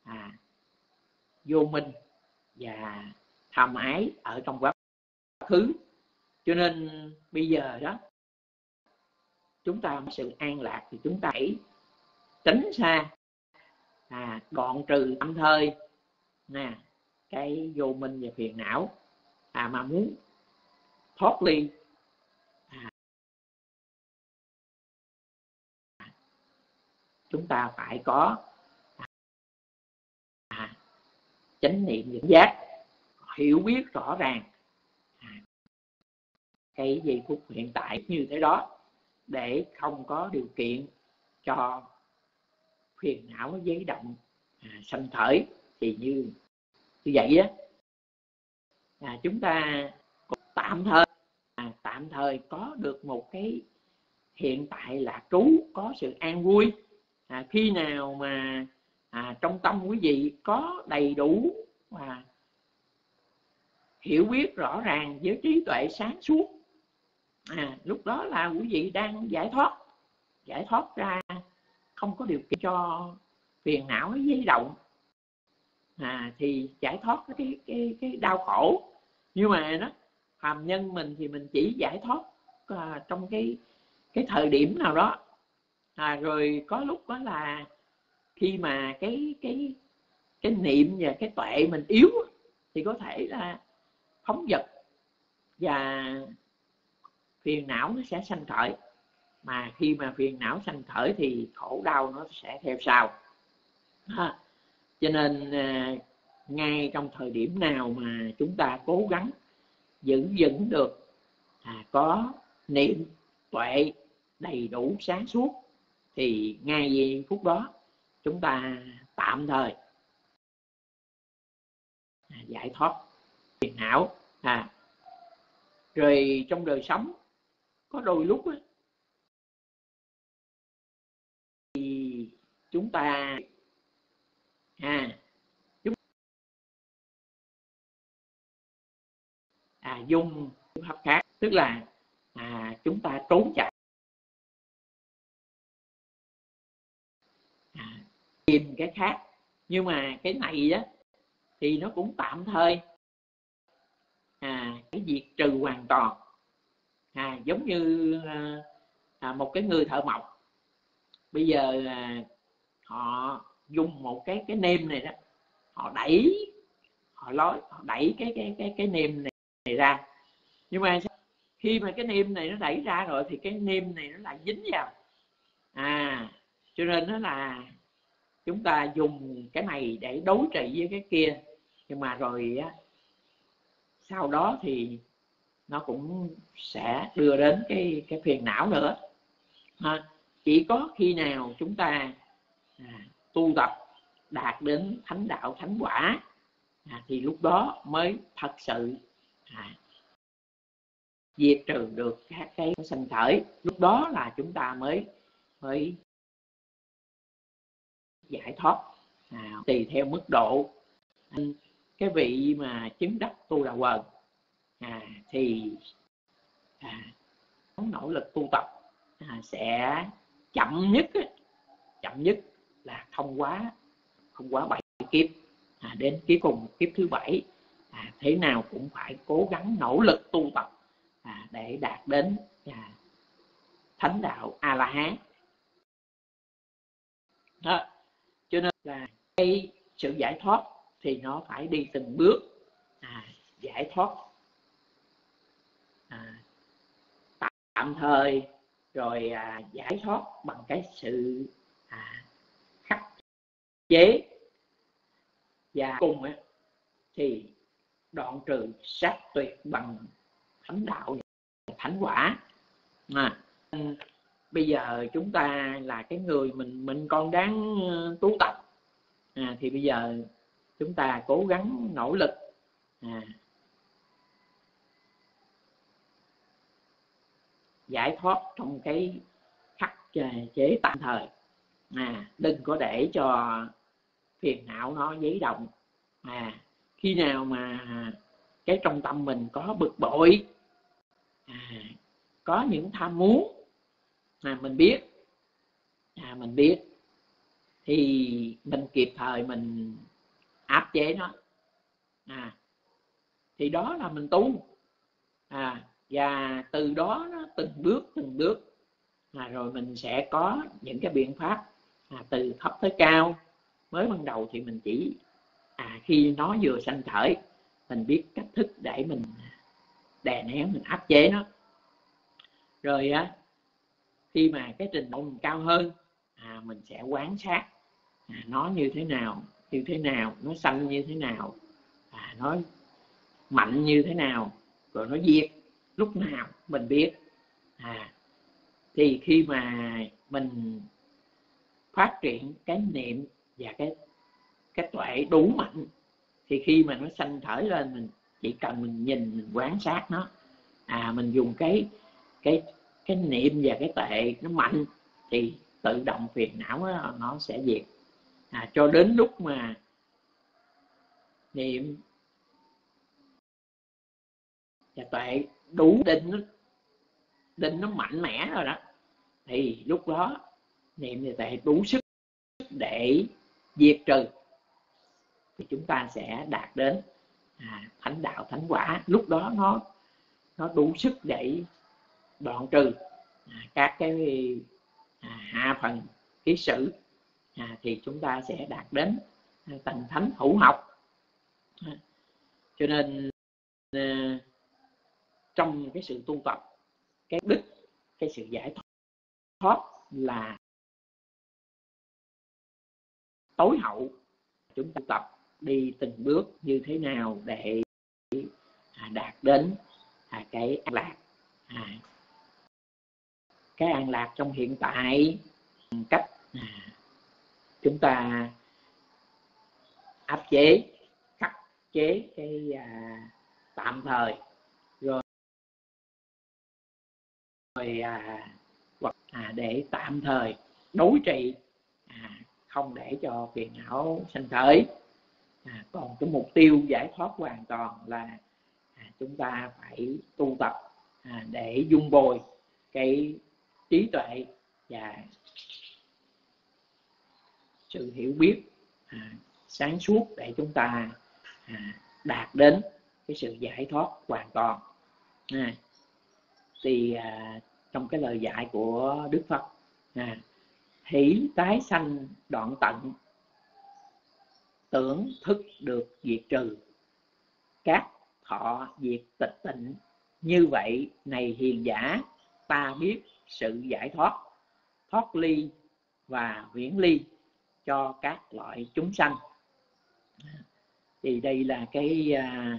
vô minh và tham ái ở trong quá khứ. Cho nên bây giờ đó, chúng ta có sự an lạc thì chúng ta hãy tránh xa, đoạn trừ tạm thời cái vô minh và phiền não. Mà muốn thoát ly, chúng ta phải có chánh niệm tỉnh giác, hiểu biết rõ ràng cái giây phút hiện tại như thế đó, để không có điều kiện cho phiền não nó giấy động sanh khởi. Thì như vậy á, chúng ta tạm thời có được một cái hiện tại lạc trú, có sự an vui. Khi nào mà trong tâm quý vị có đầy đủ hiểu biết rõ ràng với trí tuệ sáng suốt, lúc đó là quý vị đang giải thoát ra, không có điều kiện cho phiền não nó dấy động, thì giải thoát cái đau khổ. Nhưng mà đó, phàm nhân mình thì mình chỉ giải thoát trong cái thời điểm nào đó, rồi có lúc đó là khi mà cái niệm và cái tuệ mình yếu thì có thể là phóng dật và phiền não nó sẽ sanh khởi. Mà khi mà phiền não sanh khởi thì khổ đau nó sẽ theo sau. Cho nên ngay trong thời điểm nào mà chúng ta cố gắng giữ vững được có niệm tuệ đầy đủ sáng suốt, thì ngay giây phút đó chúng ta tạm thời giải thoát phiền não. Rồi trong đời sống có đôi lúc á, thì chúng ta dùng pháp khác, tức là chúng ta trốn chạy, tìm cái khác. Nhưng mà cái này á thì nó cũng tạm thời, cái diệt trừ hoàn toàn. Giống như một cái người thợ mộc, bây giờ họ dùng một cái nêm này đó, họ đẩy cái nêm này ra. Nhưng mà khi mà cái nêm này nó đẩy ra rồi thì cái nêm này nó lại dính vào. Cho nên nó là chúng ta dùng cái này để đối trị với cái kia, nhưng mà rồi á, sau đó thì nó cũng sẽ đưa đến cái phiền não nữa. Chỉ có khi nào chúng ta tu tập đạt đến thánh đạo thánh quả, thì lúc đó mới thật sự diệt trừ được các cái sanh khởi. Lúc đó là chúng ta mới giải thoát tùy theo mức độ. Cái vị mà chứng đắc Tu Đà Quần thì nỗ lực tu tập sẽ chậm nhất là không quá 7 kiếp, đến cuối cùng kiếp thứ 7 thế nào cũng phải cố gắng nỗ lực tu tập để đạt đến thánh đạo A La Hán. Cho nên là cái sự giải thoát thì nó phải đi từng bước. Giải thoát tạm thời, rồi giải thoát bằng cái sự khắc chế, và cùng thì đoạn trừ sát tuyệt bằng thánh đạo thánh quả. Bây giờ chúng ta là cái người mình còn đang tu tập, thì bây giờ chúng ta cố gắng nỗ lực giải thoát trong cái khắc chế tạm thời, đừng có để cho phiền não nó dấy động. Khi nào mà cái trong tâm mình có bực bội, có những tham muốn, mình biết thì mình kịp thời mình áp chế nó, thì đó là mình tu. Và từ đó nó từng bước rồi mình sẽ có những cái biện pháp từ thấp tới cao. Mới ban đầu thì mình chỉ khi nó vừa sanh khởi, mình biết cách thức để mình đè nén, mình áp chế nó. Rồi khi mà cái trình độ mình cao hơn, mình sẽ quan sát nó như thế nào, nó sanh như thế nào, nó mạnh như thế nào, rồi nó diệt lúc nào mình biết. Thì khi mà mình phát triển cái niệm và cái tuệ đủ mạnh, thì khi mà nó sanh khởi lên, mình chỉ cần mình nhìn, mình quan sát nó, mình dùng cái niệm và cái tuệ nó mạnh, thì tự động phiền não nó sẽ diệt. Cho đến lúc mà niệm và tuệ đủ định nó mạnh mẽ rồi đó, thì lúc đó niệm và tuệ đủ sức để diệt trừ, thì chúng ta sẽ đạt đến thánh đạo, thánh quả. Lúc đó nó đủ sức để đoạn trừ các cái hạ phần ký sử, thì chúng ta sẽ đạt đến tầng thánh hữu học. Cho nên trong cái sự tu tập, cái đức, cái sự giải thoát là tối hậu. Chúng ta tập đi từng bước như thế nào để đạt đến cái an lạc. Cái an lạc trong hiện tại, cách chúng ta áp chế, khắc chế cái tạm thời, rồi hoặc để tạm thời đối trị, không để cho phiền não sanh khởi. Còn cái mục tiêu giải thoát hoàn toàn là chúng ta phải tu tập để dung bồi cái trí tuệ và sự hiểu biết sáng suốt, để chúng ta đạt đến cái sự giải thoát hoàn toàn. Thì trong cái lời dạy của Đức Phật, hỷ tái sanh đoạn tận, tưởng thức được diệt trừ, các thọ diệt tịch tịnh, như vậy này hiền giả, ta biết sự giải thoát, thoát ly và viễn ly cho các loại chúng sanh. Thì đây là cái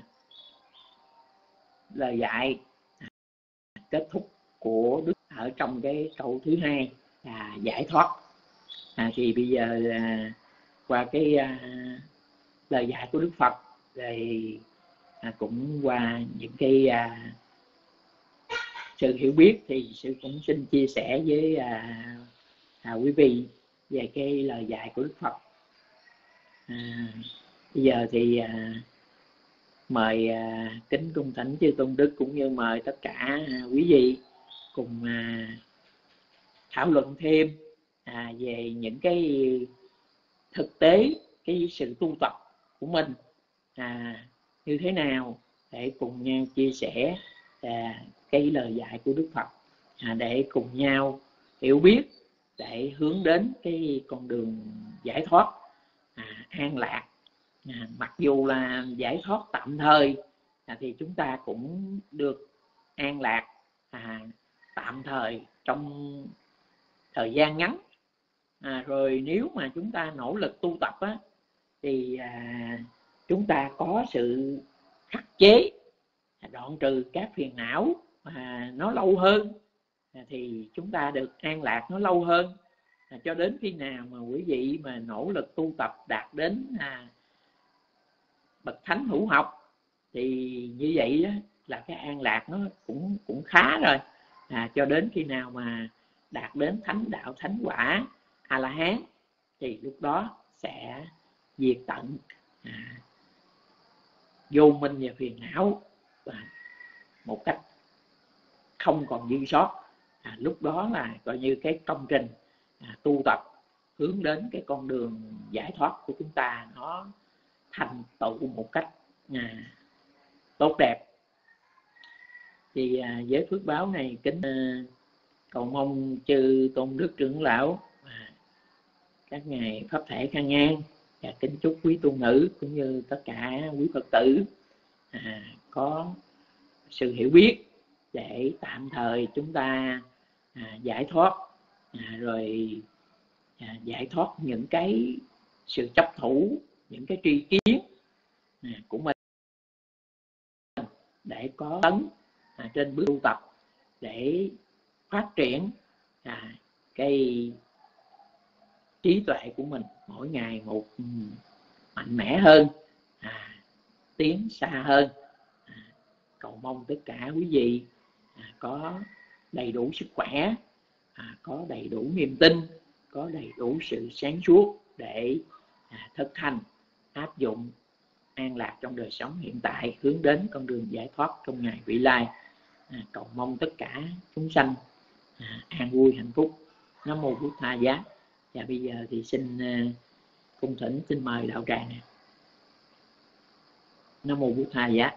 lời dạy kết thúc của Đức ở trong cái câu thứ hai là giải thoát. Thì bây giờ qua cái lời dạy của Đức Phật, thì cũng qua những cái sự hiểu biết, thì sư cũng xin chia sẻ với quý vị về cái lời dạy của Đức Phật. Bây giờ thì mời kính cung thánh chư tôn đức, cũng như mời tất cả quý vị cùng thảo luận thêm về những cái thực tế, cái sự tu tập của mình như thế nào, để cùng nhau chia sẻ cái lời dạy của Đức Phật, để cùng nhau hiểu biết, để hướng đến cái con đường giải thoát an lạc. Mặc dù là giải thoát tạm thời, thì chúng ta cũng được an lạc tạm thời trong thời gian ngắn. Rồi nếu mà chúng ta nỗ lực tu tập thì chúng ta có sự khắc chế, đoạn trừ các phiền não nó lâu hơn. thì chúng ta được an lạc nó lâu hơn. Cho đến khi nào mà quý vị mà nỗ lực tu tập đạt đến bậc thánh hữu học thì như vậy đó, là cái an lạc nó cũng khá rồi. Cho đến khi nào mà đạt đến thánh đạo thánh quả A La Hán thì lúc đó sẽ diệt tận vô minh và phiền não một cách không còn dư sót. Lúc đó là coi như cái công trình tu tập hướng đến cái con đường giải thoát của chúng ta nó thành tựu một cách tốt đẹp. Thì với phước báo này kính cầu mong chư tôn đức trưởng lão, các ngài pháp thể khang ngang, và kính chúc quý tu nữ cũng như tất cả quý Phật tử có sự hiểu biết để tạm thời chúng ta giải thoát, rồi giải thoát những cái sự chấp thủ, những cái tri kiến của mình, để có tấn trên bước tu tập để phát triển cái trí tuệ của mình mỗi ngày một mạnh mẽ hơn, tiến xa hơn. Cầu mong tất cả quý vị có đầy đủ sức khỏe, có đầy đủ niềm tin, có đầy đủ sự sáng suốt để thực hành, áp dụng an lạc trong đời sống hiện tại, hướng đến con đường giải thoát trong ngày vị lai. Cầu mong tất cả chúng sanh an vui hạnh phúc. Nam mô Bụt Tha Giá. Và bây giờ thì xin cung thỉnh, xin mời đạo tràng. Nam mô Bụt Tha Giá.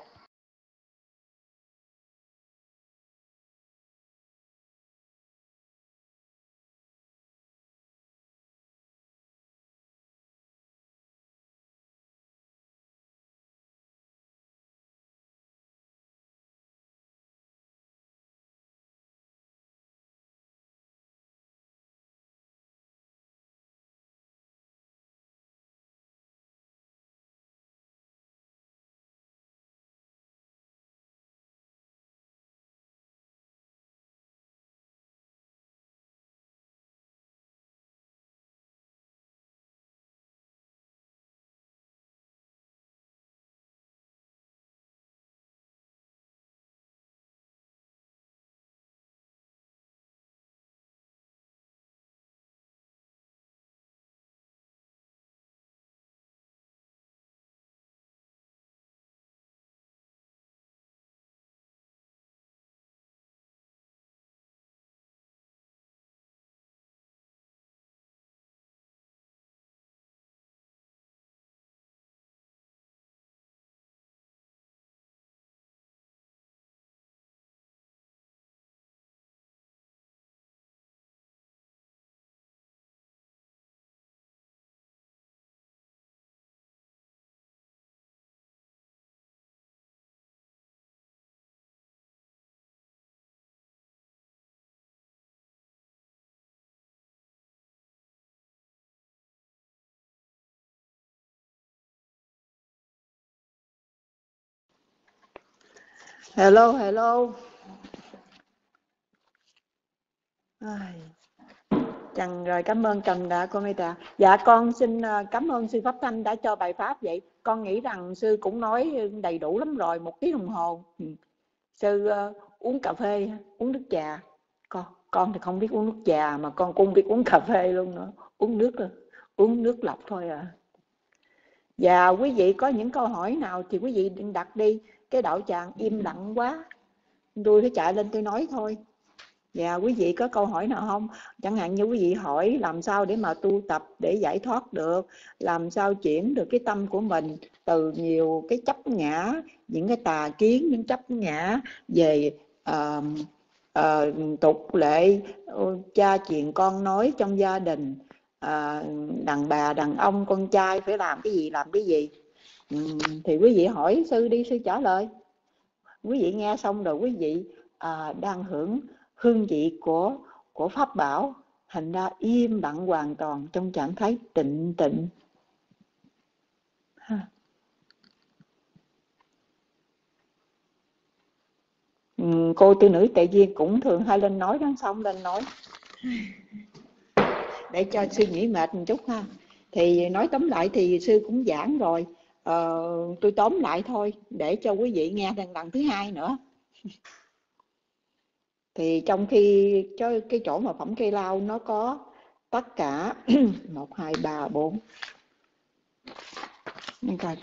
Hello, hello. Trần rồi, cảm ơn Trần đã con ơi ta. Dạ con xin cảm ơn sư Pháp Thanh đã cho bài pháp vậy. Con nghĩ rằng sư cũng nói đầy đủ lắm rồi, 1 tiếng đồng hồ. Sư uống cà phê, uống nước trà. Con thì không biết uống nước trà, mà con cũng biết uống cà phê luôn nữa. Uống nước lọc thôi à. Và quý vị có những câu hỏi nào thì quý vị đặt đi. Cái đạo tràng im lặng quá, tôi phải chạy lên tôi nói thôi. Và quý vị có câu hỏi nào không? Chẳng hạn như quý vị hỏi làm sao để mà tu tập để giải thoát được, làm sao chuyển được cái tâm của mình từ nhiều cái chấp ngã, những cái tà kiến, những chấp ngã về tục lệ, cha truyền con nói trong gia đình, đàn bà, đàn ông, con trai phải làm cái gì. Thì quý vị hỏi sư đi, sư trả lời. Quý vị nghe xong rồi quý vị đang hưởng hương vị của pháp bảo, thành ra im lặng hoàn toàn trong trạng thái tịnh tịnh. Cô tư nữ Tệ Duyên cũng thường hay lên nói đó, xong lên nói để cho sư nghỉ mệt một chút ha. Thì nói tóm lại thì sư cũng giảng rồi, tôi tóm lại thôi để cho quý vị nghe lần thứ hai nữa. Thì trong khi cái chỗ mà phẩm cây lao nó có tất cả 1, 2, 3, 4 coi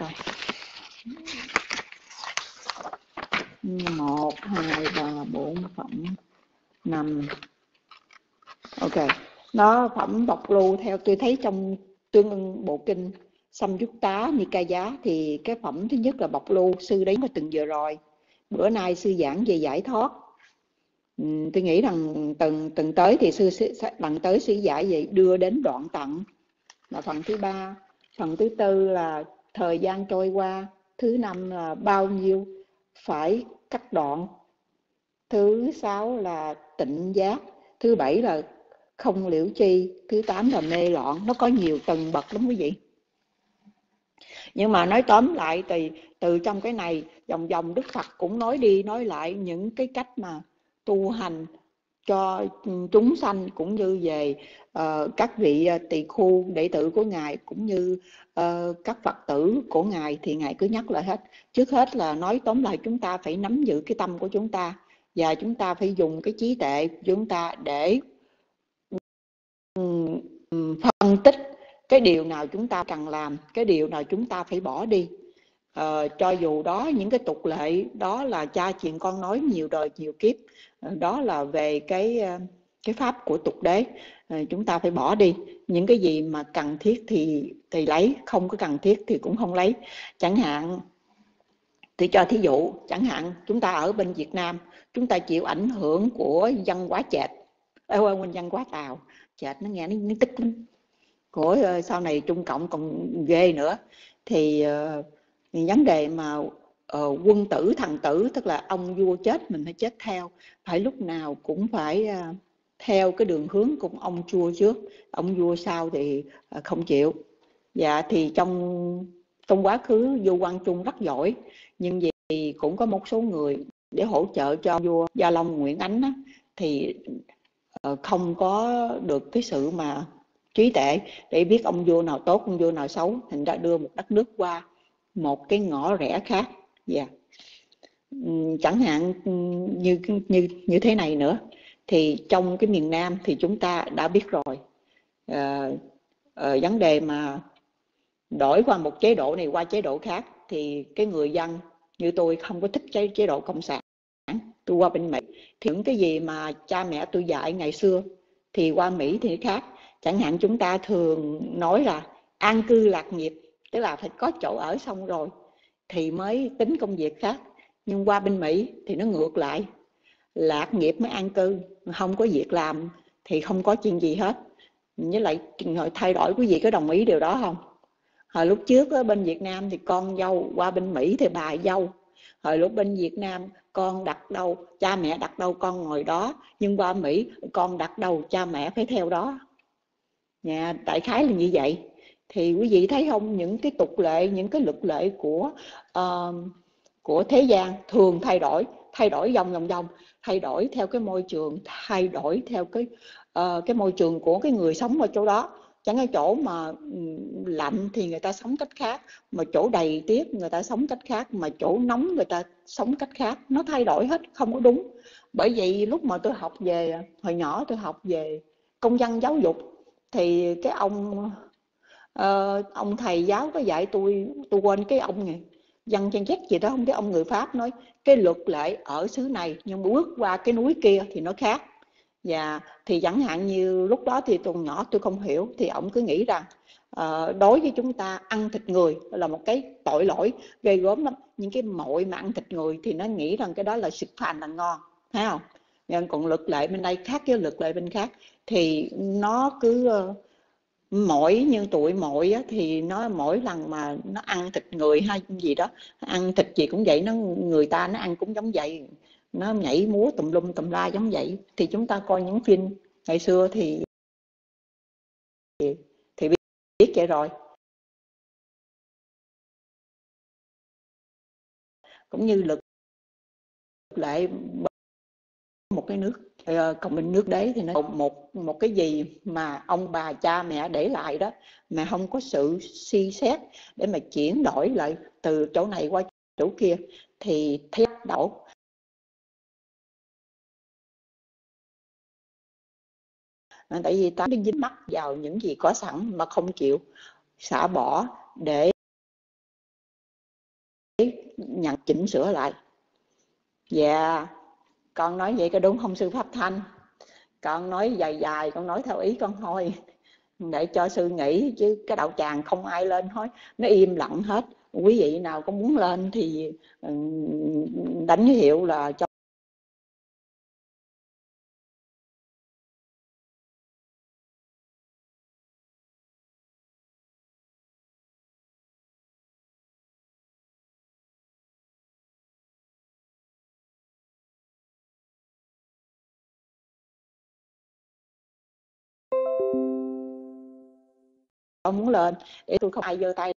1, 2, 3, 4 phẩm 5. Ok, nó phẩm bọc lưu theo tôi thấy trong Tương Ưng Bộ Kinh Samyutta Nikaya thì cái phẩm thứ nhất là bọc lưu, sư đấy mà từng vừa rồi. Bữa nay sư giảng về giải thoát. Tôi nghĩ rằng tuần tới thì lần tới sư giải về đưa đến đoạn tận là phần thứ 3. Phần thứ 4 là thời gian trôi qua. Thứ 5 là bao nhiêu phải cắt đoạn. Thứ 6 là tịnh giác. Thứ 7 là không liễu chi. Thứ 8 là mê loạn. Nó có nhiều tầng bậc lắm quý vị. Nhưng mà nói tóm lại từ trong cái này vòng vòng Đức Phật cũng nói đi nói lại những cái cách mà tu hành cho chúng sanh, cũng như về các vị tỳ khu đệ tử của Ngài, cũng như các Phật tử của Ngài, thì Ngài cứ nhắc lại hết. Trước hết là nói tóm lại chúng ta phải nắm giữ cái tâm của chúng ta, và chúng ta phải dùng cái trí tuệ của chúng ta để phân tích cái điều nào chúng ta cần làm, cái điều nào chúng ta phải bỏ đi. Cho dù đó những cái tục lệ đó là cha truyền con nói nhiều đời nhiều kiếp, đó là về cái pháp của tục đế, chúng ta phải bỏ đi. Những cái gì mà cần thiết thì lấy, không có cần thiết thì cũng không lấy. Chẳng hạn tôi cho thí dụ, chẳng hạn chúng ta ở bên Việt Nam, chúng ta chịu ảnh hưởng của văn hóa Chệch, văn hóa Tàu. Chệch nó nghe nó tức lắm, của sau này Trung Cộng còn ghê nữa. Thì vấn đề mà quân tử thần tử, tức là ông vua chết mình phải chết theo, phải lúc nào cũng phải theo cái đường hướng của ông vua trước, ông vua sau thì không chịu. Dạ thì trong quá khứ vua Quang Trung rất giỏi, nhưng vì cũng có một số người để hỗ trợ cho vua Gia Long Nguyễn Ánh á, thì không có được cái sự mà trí tuệ để biết ông vua nào tốt, ông vua nào xấu, thành ra đưa một đất nước qua một cái ngõ rẽ khác. Yeah. Chẳng hạn như thế này nữa, thì trong cái miền Nam thì chúng ta đã biết rồi, vấn đề mà đổi qua một chế độ này qua chế độ khác, thì cái người dân như tôi không có thích chế độ cộng sản, tôi qua bên Mỹ thì những cái gì mà cha mẹ tôi dạy ngày xưa thì qua Mỹ thì khác. Chẳng hạn chúng ta thường nói là an cư lạc nghiệp, tức là phải có chỗ ở xong rồi thì mới tính công việc khác. Nhưng qua bên Mỹ thì nó ngược lại, lạc nghiệp mới an cư, không có việc làm thì không có chuyện gì hết. Với lại thay đổi, quý vị có đồng ý điều đó không? Hồi lúc trước ở bên Việt Nam thì con dâu, qua bên Mỹ thì bà dâu. Hồi lúc bên Việt Nam con đặt đâu, cha mẹ đặt đâu con ngồi đó, nhưng qua Mỹ con đặt đâu cha mẹ phải theo đó. Đại khái là như vậy. Thì quý vị thấy không, những cái tục lệ, những cái luật lệ của thế gian thường thay đổi vòng, thay đổi theo cái môi trường, thay đổi theo cái môi trường của cái người sống ở chỗ đó. Chẳng cái chỗ mà lạnh thì người ta sống cách khác, mà chỗ đầy tuyết người ta sống cách khác, mà chỗ nóng người ta sống cách khác. Nó thay đổi hết, không có đúng. Bởi vậy lúc mà tôi học về, hồi nhỏ tôi học về công dân giáo dục, thì cái ông thầy giáo có dạy tôi quên cái ông này, dân Gen Z gì đó, không biết ông người Pháp, nói cái luật lệ ở xứ này nhưng bước qua cái núi kia thì nó khác. Và thì chẳng hạn như lúc đó thì tôi nhỏ tôi không hiểu, thì ông cứ nghĩ rằng đối với chúng ta ăn thịt người là một cái tội lỗi ghê gớm lắm. Những cái mội mà ăn thịt người thì nó nghĩ rằng cái đó là sực phàn là ngon, thấy không? Nhưng còn luật lệ bên đây khác với luật lệ bên khác, thì nó cứ mỗi như tụi mội á, thì nó mỗi lần mà nó ăn thịt người hay gì đó, ăn thịt gì cũng vậy, người ta nó ăn cũng giống vậy, nó nhảy múa tùm lum tùm la giống vậy. Thì chúng ta coi những phim ngày xưa thì biết vậy rồi. Cũng như luật lệ cái nước công minh nước Đế thì nó một cái gì mà ông bà cha mẹ để lại đó mà không có sự suy xét để mà chuyển đổi lại từ chỗ này qua chỗ kia thì thấy đổ. Tại vì ta đang dính mắc vào những gì có sẵn mà không chịu xả bỏ để nhận chỉnh sửa lại. Dạ, con nói vậy có đúng không sư Pháp Thanh? Con nói dài dài, con nói theo ý con thôi, để cho sư nghĩ, chứ cái đạo tràng không ai lên hết, nó im lặng hết. Quý vị nào có muốn lên thì đánh hiệu là cho con muốn lên, để tôi không ai giơ tay.